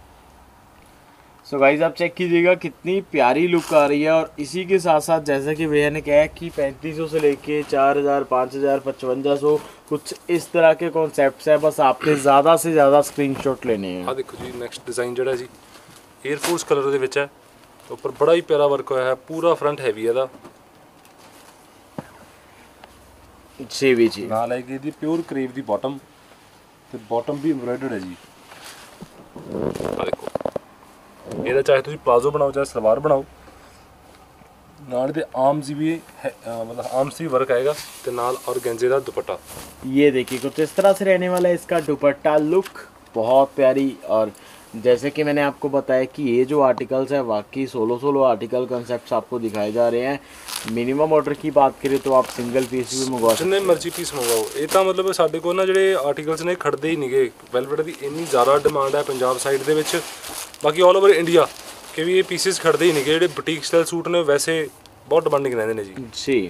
[SPEAKER 2] सो गाइज आप चेक कीजिएगा कितनी प्यारी लुक आ रही है। और इसी के साथ साथ जैसा कि भैया ने कहा कि 3500 से लेके 4000 5000 5500 कुछ इस तरह के कॉन्सेप्ट्स है, बस आपने ज़्यादा से ज़्यादा स्क्रीनशॉट लेने हैं।
[SPEAKER 1] ਆ ਦੇਖੋ ਜੀ ਨੈਕਸਟ ਡਿਜ਼ਾਈਨ ਜਿਹੜਾ ਜੀ 에ਅਰਫੋਰਸ ਕਲਰ ਦੇ ਵਿੱਚ ਹੈ, ਉੱਪਰ ਬੜਾ ਹੀ ਪਿਆਰਾ ਵਰਕ ਹੋਇਆ ਹੈ, ਪੂਰਾ ਫਰੰਟ ਹੈਵੀ ਇਹਦਾ।
[SPEAKER 2] जी भी जी।
[SPEAKER 1] ਨਾਲ ਆਏਗੀ ਇਹਦੀ ਪਿਓਰ ਕਰੀਬ ਦੀ ਬਾਟਮ, ਤੇ ਬਾਟਮ ਵੀ ਐਮਬਰਾਇਡਰਡ ਹੈ ਜੀ। ਆ ਦੇਖੋ ਇਹਦਾ ਚਾਹੇ ਤੁਸੀਂ ਪਲਾਜ਼ੋ ਬਣਾਓ ਚਾਹੇ ਸਲਵਾਰ ਬਣਾਓ, ਨਾਲ ਦੇ ਆਰਮਸ ਵੀ मतलब आर्म्स भी वर्क आएगा, ਤੇ ਨਾਲ ऑर्गेन्जे ਦਾ दुपट्टा।
[SPEAKER 2] ये देखिए कुछ इस तरह से रहने वाला है इसका दुपट्टा। लुक बहुत प्यारी। और जैसे कि मैंने आपको बताया कि ये जो आर्टिकल्स है वाकई 16 आर्टिकल कंसेप्ट्स आपको दिखाए जा रहे हैं। मिनिमम ऑर्डर की बात करें तो आप सिंगल पीस भी मंगवा सकते
[SPEAKER 1] जिन्ने मर्जी पीस मंगवाओ। ਇਹ ਤਾਂ ਮਤਲਬ ਸਾਡੇ ਕੋਲ ਨਾ ਜਿਹੜੇ ਆਰਟੀਕਲਸ ਨੇ ਖੜਦੇ ਹੀ ਨਹੀਂਗੇ। ਵੈਲਵੇਟ ਦੀ ਇੰਨੀ ਜ਼ਿਆਦਾ ਡਿਮਾਂਡ ਹੈ ਪੰਜਾਬ ਸਾਈਡ ਦੇ ਵਿੱਚ, ਬਾਕੀ ਆਲ ਓਵਰ ਇੰਡੀਆ ਕਿ ਵੀ ਇਹ ਪੀਸਿਸ ਖੜਦੇ ਹੀ ਨਹੀਂਗੇ। ਜਿਹੜੇ ਬੁਟੀਕ ਸਟਾਈਲ ਸੂਟ ਨੇ ਵੈਸੇ ਬਹੁਤ ਡਿਮਾਂਡਿੰਗ ਰਹਿੰਦੇ ਨੇ ਜੀ।
[SPEAKER 2] जी।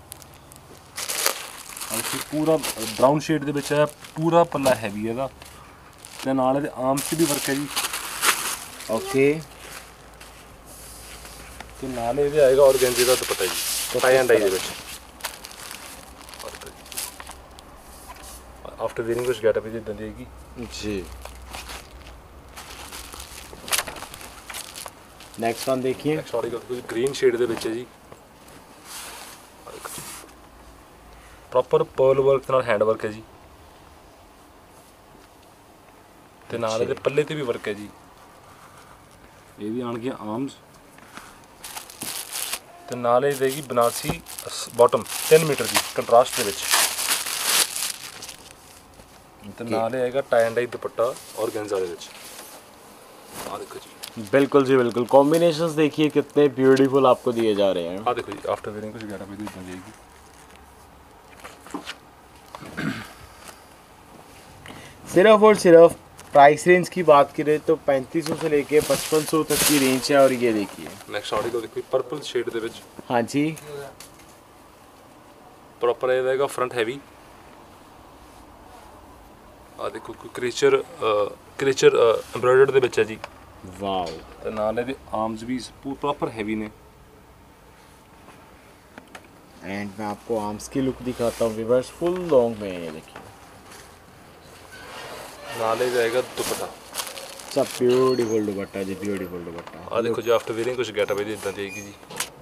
[SPEAKER 1] ਪੂਰਾ ਬਰਾਊਨ ਸ਼ੇਡ ਦੇ ਵਿੱਚ ਹੈ, ਪੂਰਾ ਪੱਲਾ ਹੈਵੀ ਇਹਦਾ, ਤੇ ਨਾਲ ਇਹਦੇ ਆਰਮਸ ਵੀ ਵਰਕ ਹੈ ਜੀ।
[SPEAKER 2] ओके।
[SPEAKER 1] ਤੇ ਨਾਲ ਇਹਦੇ ਆਏਗਾ ਔਰਗੈਂਜੇ ਦਾ ਦੁਪੱਟਾ ਜੀ, ਟਾਈ ਐਂਡ ਡਾਈ ਦੇ ਵਿੱਚ। ਆਫਟਰ ਵੇਅਰਿੰਗ ਕੁਝ ਗੈਟਅਪ ਇਹਦੀ ਇਦਾਂ ਦੀ ਆਏਗੀ
[SPEAKER 2] जी। नेक्स्ट वन देखिए।
[SPEAKER 1] ਨੈਕਸਟ ਆਰਟੀਕਲ ਕੁਝ ਗ੍ਰੀਨ ਸ਼ੇਡ ਦੇ ਵਿੱਚ ਹੈ ਜੀ। ਪ੍ਰੋਪਰ ਪਰਲ ਵਰਕ ਨਾਲ ਹੈਂਡ ਵਰਕ ਹੈ ਜੀ, ਤੇ ਨਾਲ ਇਹਦੇ ਪੱਲੇ ਤੇ ਵੀ ਵਰਕ ਹੈ ਜੀ। ਇਹ ਵੀ ਆਣਗੀਆਂ ਆਰਮਸ, ਤੇ ਨਾਲ ਇਹ ਦੇਗੀ ਬਨਾਰਸੀ ਬਾਟਮ 3 ਮੀਟਰ ਦੀ ਕੰਟਰਾਸਟ ਦੇ ਵਿੱਚ, ਤੇ ਨਾਲ ਇਹ ਆਏਗਾ tie and dye dupatta organza ਦੇ ਵਿੱਚ। ਆ ਦੇਖੋ ਜੀ
[SPEAKER 2] बिल्कुल जी बिल्कुल, कॉम्बिनेशंस देखिए कितने ब्यूटीफुल आपको दिए जा रहे हैं।
[SPEAKER 1] आ देखो जी आफ्टर वेयरिंग कुछ गैटअप इधर बन जाएगी।
[SPEAKER 2] सिर्फ और सिर्फ प्राइस रेंज की बात करें तो 3500 से लेके 5500 तक की रेंज है। और ये देखिए
[SPEAKER 1] नेक्स्ट आर्टिकल देखो पर्पल शेड ਦੇ ਵਿੱਚ।
[SPEAKER 2] हाँ जी।
[SPEAKER 1] प्रॉपर ਇਹ रहेगा फ्रंट हैवी। आ ਆ ਦੇਖੋ ਕੋਈ ਕ੍ਰੇਚਰ ਐਮਬ੍ਰੋਇਡਰਡ ਦੇ ਵਿੱਚ ਹੈ ਜੀ।
[SPEAKER 2] वाओ।
[SPEAKER 1] ਤੇ ਨਾਲ ਇਹਦੇ ਆਰਮਸ ਵੀ ਪ੍ਰੋਪਰ ਹੈਵੀ ਨੇ।
[SPEAKER 2] एंड मैं आपको आर्म्स की लुक दिखाता हूँ व्यूअर्स, फुल लॉन्ग में है ये देखिए।
[SPEAKER 1] ਨਾਲ ਇਹ ਜਾਏਗਾ ਦੁਪੱਟਾ।
[SPEAKER 2] सब ब्यूटीफुल दुपट्टा जी, ब्यूटीफुल दुपट्टा।
[SPEAKER 1] ਆ ਦੇਖੋ ਜੀ ਆਫਟਰ ਵੇਅਰਿੰਗ ਕੁਝ ਗੈਟਅਪ ਇਹਦੀ ਇਦਾਂ ਦੀ ਆਏਗੀ ਜੀ।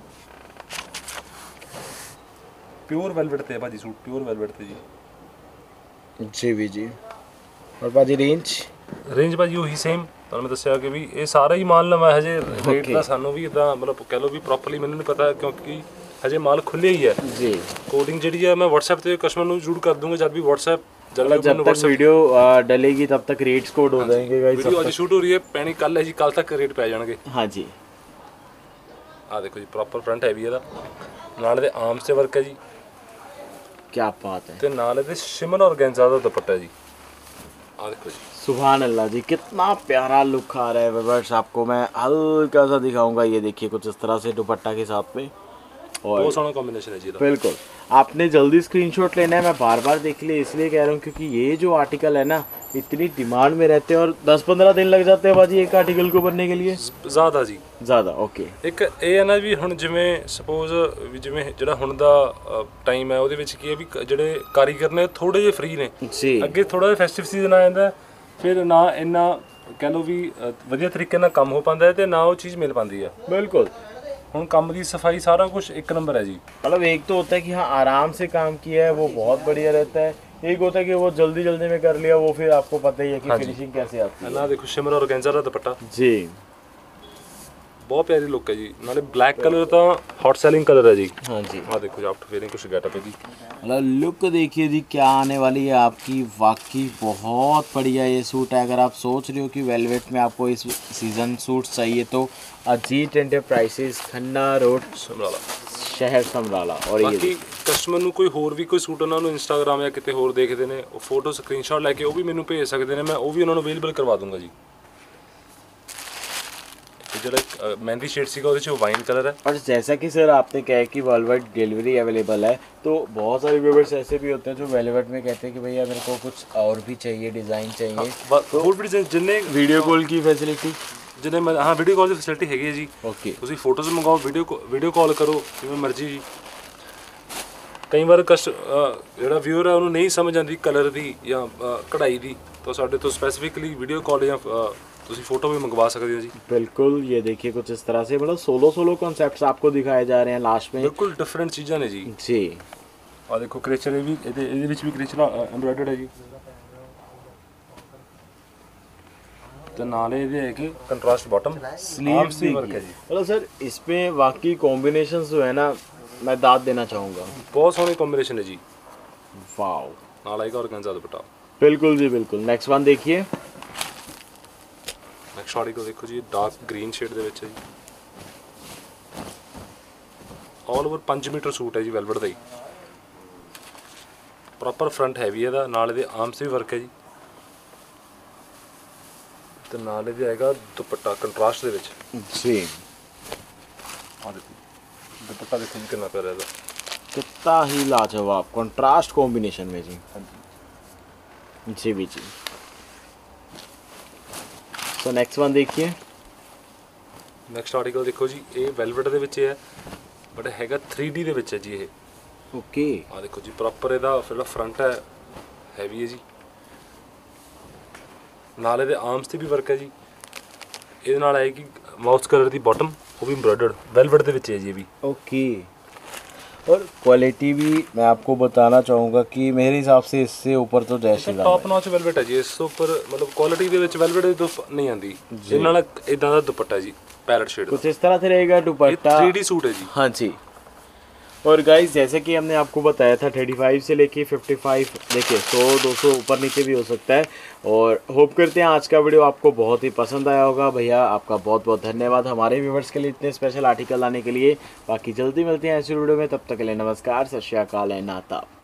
[SPEAKER 1] ਪਿਓਰ ਵੈਲਵਟ ਤੇ ਹੈ ਭਾਜੀ ਸੂਟ, ਪਿਓਰ ਵੈਲਵਟ ਤੇ ਜੀ।
[SPEAKER 2] जी भी जी। और भाजी
[SPEAKER 1] ਰੇਂਜ ਭਾਜੀ ਉਹੀ ਸੇਮ ਤੁਹਾਨੂੰ ਮੈਂ ਦੱਸਿਆ ਕਿ ਵੀ ਇਹ ਸਾਰਾ ਹੀ ਮਾਲ ਨਵਾਂ ਹਜੇ ਰੇਟ ਦਾ ਸਾਨੂੰ ਵੀ ਇਦਾਂ ਮਤਲਬ ਕਹਿ ਲਓ ਵੀ ਪ੍ਰੋਪਰਲੀ ਮੈਨੂੰ ਨਹੀਂ ਪਤਾ ਕਿਉਂਕਿ ਹਜੇ ਮਾਲ ਖੁੱਲੇ ਹੀ ਹੈ
[SPEAKER 2] जी।
[SPEAKER 1] ਕੋਡਿੰਗ ਜਿਹੜੀ ਹੈ ਮੈਂ WhatsApp ਤੇ कस्टमर ਨੂੰ ਜ਼ਰੂਰ ਕਰ ਦੂੰਗਾ ਜਦ ਵੀ WhatsApp
[SPEAKER 2] जब तक वीडियो डलेगी तब तक रेट्स कोड हो जाएंगे गाइस।
[SPEAKER 1] ਵੀਡੀਓ ਅੱਜ ਸ਼ੂਟ ਹੋ ਰਹੀ ਹੈ ਪੈਣੀ ਕੱਲ ਹੈ ਜੀ, ਕੱਲ ਤੱਕ ਰੇਟ ਪੈ ਜਾਣਗੇ।
[SPEAKER 2] हाँ जी।
[SPEAKER 1] ਆ ਦੇਖੋ ਜੀ ਪ੍ਰੋਪਰ ਫਰੰਟ ਹੈਵੀ ਇਹਦਾ, ਨਾਲ ਇਹਦੇ ਆਰਮਸ ਤੇ ਵਰਕ ਹੈ ਜੀ।
[SPEAKER 2] क्या बात है।
[SPEAKER 1] ਤੇ ਨਾਲ ਇਹਦੇ ਸ਼ਿਮਰ ਔਰਗੈਂਜ਼ਾ ਦਾ ਦੁਪੱਟਾ ਜੀ। ਆ ਦੇਖੋ ਜੀ
[SPEAKER 2] सुभान अल्लाह जी, कितना प्यारा लुक आ रहा है व्यूअर्स। आपको मैं हल्का सा दिखाऊंगा, ये देखिए कुछ इस तरह से दुपट्टा के साथ में। और
[SPEAKER 1] ਬਹੁਤ ਸੋਹਣਾ ਕੰਬੀਨੇਸ਼ਨ ਹੈ ਜੀ ਇਹਦਾ।
[SPEAKER 2] बिल्कुल आपने जल्दी स्क्रीनशॉट लेना है, मैं बार बार देख लिए इसलिए कह रहा हूँ क्योंकि ये जो आर्टिकल है ना इतनी डिमांड में रहते हैं और 10-15 दिन लग जाते हैं बाजी एक आर्टिकल को बनने के लिए।
[SPEAKER 1] ਜ਼ਿਆਦਾ ਜੀ।
[SPEAKER 2] ज़्यादा ओके।
[SPEAKER 1] ਇੱਕ ਇਹ ਹੈ ਨਾ ਵੀ ਹੁਣ ਜਿਵੇਂ ਸਪੋਜ਼ ਵੀ ਜਿਵੇਂ ਜਿਹੜਾ ਹੁਣ ਦਾ ਟਾਈਮ ਹੈ ਉਹਦੇ ਵਿੱਚ ਕੀ ਹੈ ਵੀ ਜਿਹੜੇ ਕਾਰੀਗਰ ਨੇ ਥੋੜੇ ਜਿਹੇ ਫ੍ਰੀ ਨੇ।
[SPEAKER 2] जी
[SPEAKER 1] ਅੱਗੇ ਥੋੜਾ ਜਿਹਾ ਫੈਸਟਿਵ ਸੀਜ਼ਨ ਆ ਜਾਂਦਾ ਫਿਰ ਨਾ ਇੰਨਾ ਕਹਿ ਲਓ ਵੀ ਵਧੀਆ ਤਰੀਕੇ ਨਾਲ ਕੰਮ ਹੋ ਪਾਉਂਦਾ ਹੈ ਤੇ ਨਾ ਉਹ ਚੀਜ਼ ਮਿਲ ਪਾਉਂਦੀ ਆ।
[SPEAKER 2] बिल्कुल।
[SPEAKER 1] ਹੁਣ ਕੰਮ ਦੀ ਸਫਾਈ ਸਾਰਾ ਕੁਝ ਇੱਕ ਨੰਬਰ ਹੈ ਜੀ।
[SPEAKER 2] मतलब एक तो होता है कि हाँ आराम से काम किया है वो बहुत बढ़िया रहता है, एक होता है कि वो जल्दी जल्दी में कर लिया वो फिर आपको पता ही है कि फिनिशिंग कैसे आती है।
[SPEAKER 1] ਨਾ ਦੇਖੋ ਸ਼ਿਮਰ ਔਰਗੈਂਜ਼ਾ ਦਾ ਦੁਪੱਟਾ
[SPEAKER 2] जी
[SPEAKER 1] ਬਹੁਤ ਪਿਆਰੀ ਲੁੱਕ ਹੈ ਜੀ। ਨਾਲੇ ਬਲੈਕ ਕਲਰ ਤਾਂ ਹੌਟ ਸੈਲਿੰਗ ਕਲਰ ਹੈ ਜੀ।
[SPEAKER 2] हाँ जी।
[SPEAKER 1] ਆ ਦੇਖੋ ਜੀ ਆਫਟਰ ਵੇਅਰਿੰਗ ਕੁਝ ਗੈਟਅਪ ਹੈ ਜੀ।
[SPEAKER 2] मतलब लुक देखिए जी क्या आने वाली है आपकी, वाकई बहुत बढ़िया ये सूट है। अगर आप सोच रहे हो कि वेलवेट में आपको इस सीज़न सूट चाहिए तो अजीत एंटरप्राइजेस खन्ना रोड
[SPEAKER 1] ਸਮਰਾਲਾ।
[SPEAKER 2] शहर समराला। और ये
[SPEAKER 1] ਬਾਕੀ ਕਸਟਮਰ ਨੂੰ ਕੋਈ ਹੋਰ ਵੀ ਕੋਈ ਸੂਟ ਉਹਨਾਂ ਨੂੰ ਇੰਸਟਾਗ੍ਰਾਮ ਜਾਂ ਕਿਤੇ ਹੋਰ ਦੇਖਦੇ ਨੇ ਉਹ ਫੋਟੋ ਸਕਰੀਨਸ਼ਾਟ ਲੈ ਕੇ ਉਹ ਵੀ ਮੈਨੂੰ ਭੇਜ ਸਕਦੇ ਨੇ, ਮੈਂ ਉਹ ਵੀ ਉਹਨਾਂ ਨੂੰ ਅਵੇਲੇਬਲ ਕਰਵਾ ਦੂੰਗਾ ਜੀ। ਜਿਹੜਾ ਮਹਿੰਦੀ ਸ਼ੇਡ ਸੀਗਾ ਉਹਦੇ 'ਚ ਵਾਈਨ ਕਲਰ ਹੈ।
[SPEAKER 2] और जैसा कि सर आपने कहा कि वेलवेट डिलीवरी अवेलेबल है, तो बहुत सारे व्यूवर्स ऐसे भी होते हैं जो वेलवेट में कहते हैं कि भैया मेरे को कुछ और भी चाहिए, डिज़ाइन चाहिए,
[SPEAKER 1] ਹੋਰ ਵੀ ਜਿੰਨੇ
[SPEAKER 2] वीडियो कॉल की फैसिलिटी।
[SPEAKER 1] ਜਿਹਨੇ ਹਾਂ ਵੀਡੀਓ ਕਾਲ ਦੀ ਫੈਸਿਲਿਟੀ ਹੈਗੀ ਹੈ ਜੀ।
[SPEAKER 2] ओके।
[SPEAKER 1] ਤੁਸੀਂ ਫੋਟੋਜ਼ ਮੰਗਾਓ, ਵੀਡੀਓ ਕਾਲ ਕਰੋ ਜਿਵੇਂ ਮਰਜ਼ੀ ਜੀ। ਕਈ ਵਾਰ ਜਿਹੜਾ ਵਿਊਅਰ ਹੈ ਉਹਨੂੰ ਨਹੀਂ ਸਮਝ ਆਉਂਦੀ ਕਲਰ ਦੀ ਜਾਂ ਕਢਾਈ ਦੀ ਤਾਂ ਸਾਡੇ ਤੋਂ ਸਪੈਸੀਫਿਕਲੀ ਵੀਡੀਓ ਕਾਲ ਜਾਂ ਤੁਸੀਂ ਫੋਟੋ ਵੀ ਮੰਗਵਾ ਸਕਦੇ ਹੋ ਜੀ।
[SPEAKER 2] बिल्कुल ये देखिए कुछ इस तरह से मतलब सोलो कॉन्सेप्ट्स आपको दिखाए जा रहे हैं लास्ट में।
[SPEAKER 1] ਬਿਲਕੁਲ ਡਿਫਰੈਂਟ ਚੀਜ਼ਾਂ ਨੇ ਜੀ।
[SPEAKER 2] जी
[SPEAKER 1] ਆ ਦੇਖੋ ਕ੍ਰੇਚਰ ਇਹ ਵੀ ਇਹਦੇ ਵਿੱਚ ਵੀ ਕ੍ਰੇਚਰ ਐਮਬ੍ਰੋਇਡਰਡ ਹੈ ਜੀ। तो नाले ये है कि कंट्रास्ट बॉटम
[SPEAKER 2] स्लीव्स भी वर्क है जी। मतलब सर इसमें वाकई कॉम्बिनेशंस जो है ना मैं दाद देना चाहूँगा,
[SPEAKER 1] बहुत सोहनी कॉम्बिनेशन है जी।
[SPEAKER 2] वाओ।
[SPEAKER 1] नाला का ऑर्गेन्जा दुपट्टा
[SPEAKER 2] बिल्कुल जी बिल्कुल। नेक्स्ट वन देखिए।
[SPEAKER 1] नेक्स्ट आर्टिकल देखो जी, डार्क ग्रीन शेड दे विच है जी। ऑल ओवर 5 मीटर सूट है जी वेलवेट दा ही। प्रॉपर फ्रंट हैवी है दा, नाले दे आर्म्स भी वर्क है जी। ਤੇ ਨਾਲ ਇਹ ਆਏਗਾ ਦੁਪੱਟਾ ਕੰਟਰਾਸਟ ਦੇ ਵਿੱਚ
[SPEAKER 2] जी।
[SPEAKER 1] ਆ ਦੇਖੋ ਦੁਪੱਟਾ ਦੇਖੋ ਜੀ ਕਿੰਨਾ ਪਿਆਰਾ ਇਹਦਾ,
[SPEAKER 2] कितना ही लाजवाब कंट्रास्ट कॉम्बिनेशन में जी। जी भी जी। तो नेक्स्ट वन देखिए।
[SPEAKER 1] ਨੈਕਸਟ ਆਰਟੀਕਲ ਦੇਖੋ ਜੀ, ਇਹ ਵੈਲਵਟ ਦੇ ਵਿੱਚ ਹੈ ਬਟ ਹੈਗਾ 3D ਦੇ ਵਿੱਚ ਹੈ ਜੀ ਇਹ।
[SPEAKER 2] ओके।
[SPEAKER 1] ਆ ਦੇਖੋ ਜੀ ਪ੍ਰੋਪਰ ਇਹਦਾ ਜਿਹੜਾ ਫਰੰਟ ਹੈ ਹੈਵੀ ਹੈ ਜੀ, ਨਾਲ ਇਹਦੇ ਆਰਮਸ ਤੇ ਵੀ ਵਰਕ ਹੈ ਜੀ। ਇਹਦੇ ਨਾਲ ਆਏਗੀ ਮਾਊਸ ਕਲਰ ਦੀ ਬਾਟਮ, ਉਹ ਵੀ ਐਮਬ੍ਰੋਇਡਰਡ ਵੈਲਵਟ ਦੇ ਵਿੱਚ ਹੈ ਜੀ ਇਹ ਵੀ।
[SPEAKER 2] ओके। और क्वालिटी भी मैं आपको बताना चाहूँगा कि मेरे हिसाब से इससे ऊपर तो जय Shri Ram
[SPEAKER 1] top notch velvet ਹੈ ਜੀ। ਇਸ ਤੋਂ ਉੱਪਰ ਮਤਲਬ ਕੁਆਲਿਟੀ ਦੇ ਵਿੱਚ ਵੈਲਵਟ ਦੀ ਤੋਂ ਨਹੀਂ ਆਉਂਦੀ। ਇਹ ਨਾਲ ਇਦਾਂ ਦਾ ਦੁਪੱਟਾ ਜੀ पैरेट शेड
[SPEAKER 2] कुछ इस तरह से रहेगा दुपट्टा।
[SPEAKER 1] 3D सूट है जी।
[SPEAKER 2] हाँ जी। और गाइस जैसे कि हमने आपको बताया था 35 से लेके 55, देखिए 100-200 ऊपर नीचे भी हो सकता है। और होप करते हैं आज का वीडियो आपको बहुत ही पसंद आया होगा। भैया आपका बहुत बहुत धन्यवाद हमारे व्यूवर्स के लिए इतने स्पेशल आर्टिकल लाने के लिए। बाकी जल्दी मिलते हैं ऐसी वीडियो में, तब तक के लिए नमस्कार, सत श्री अकाल, नाता।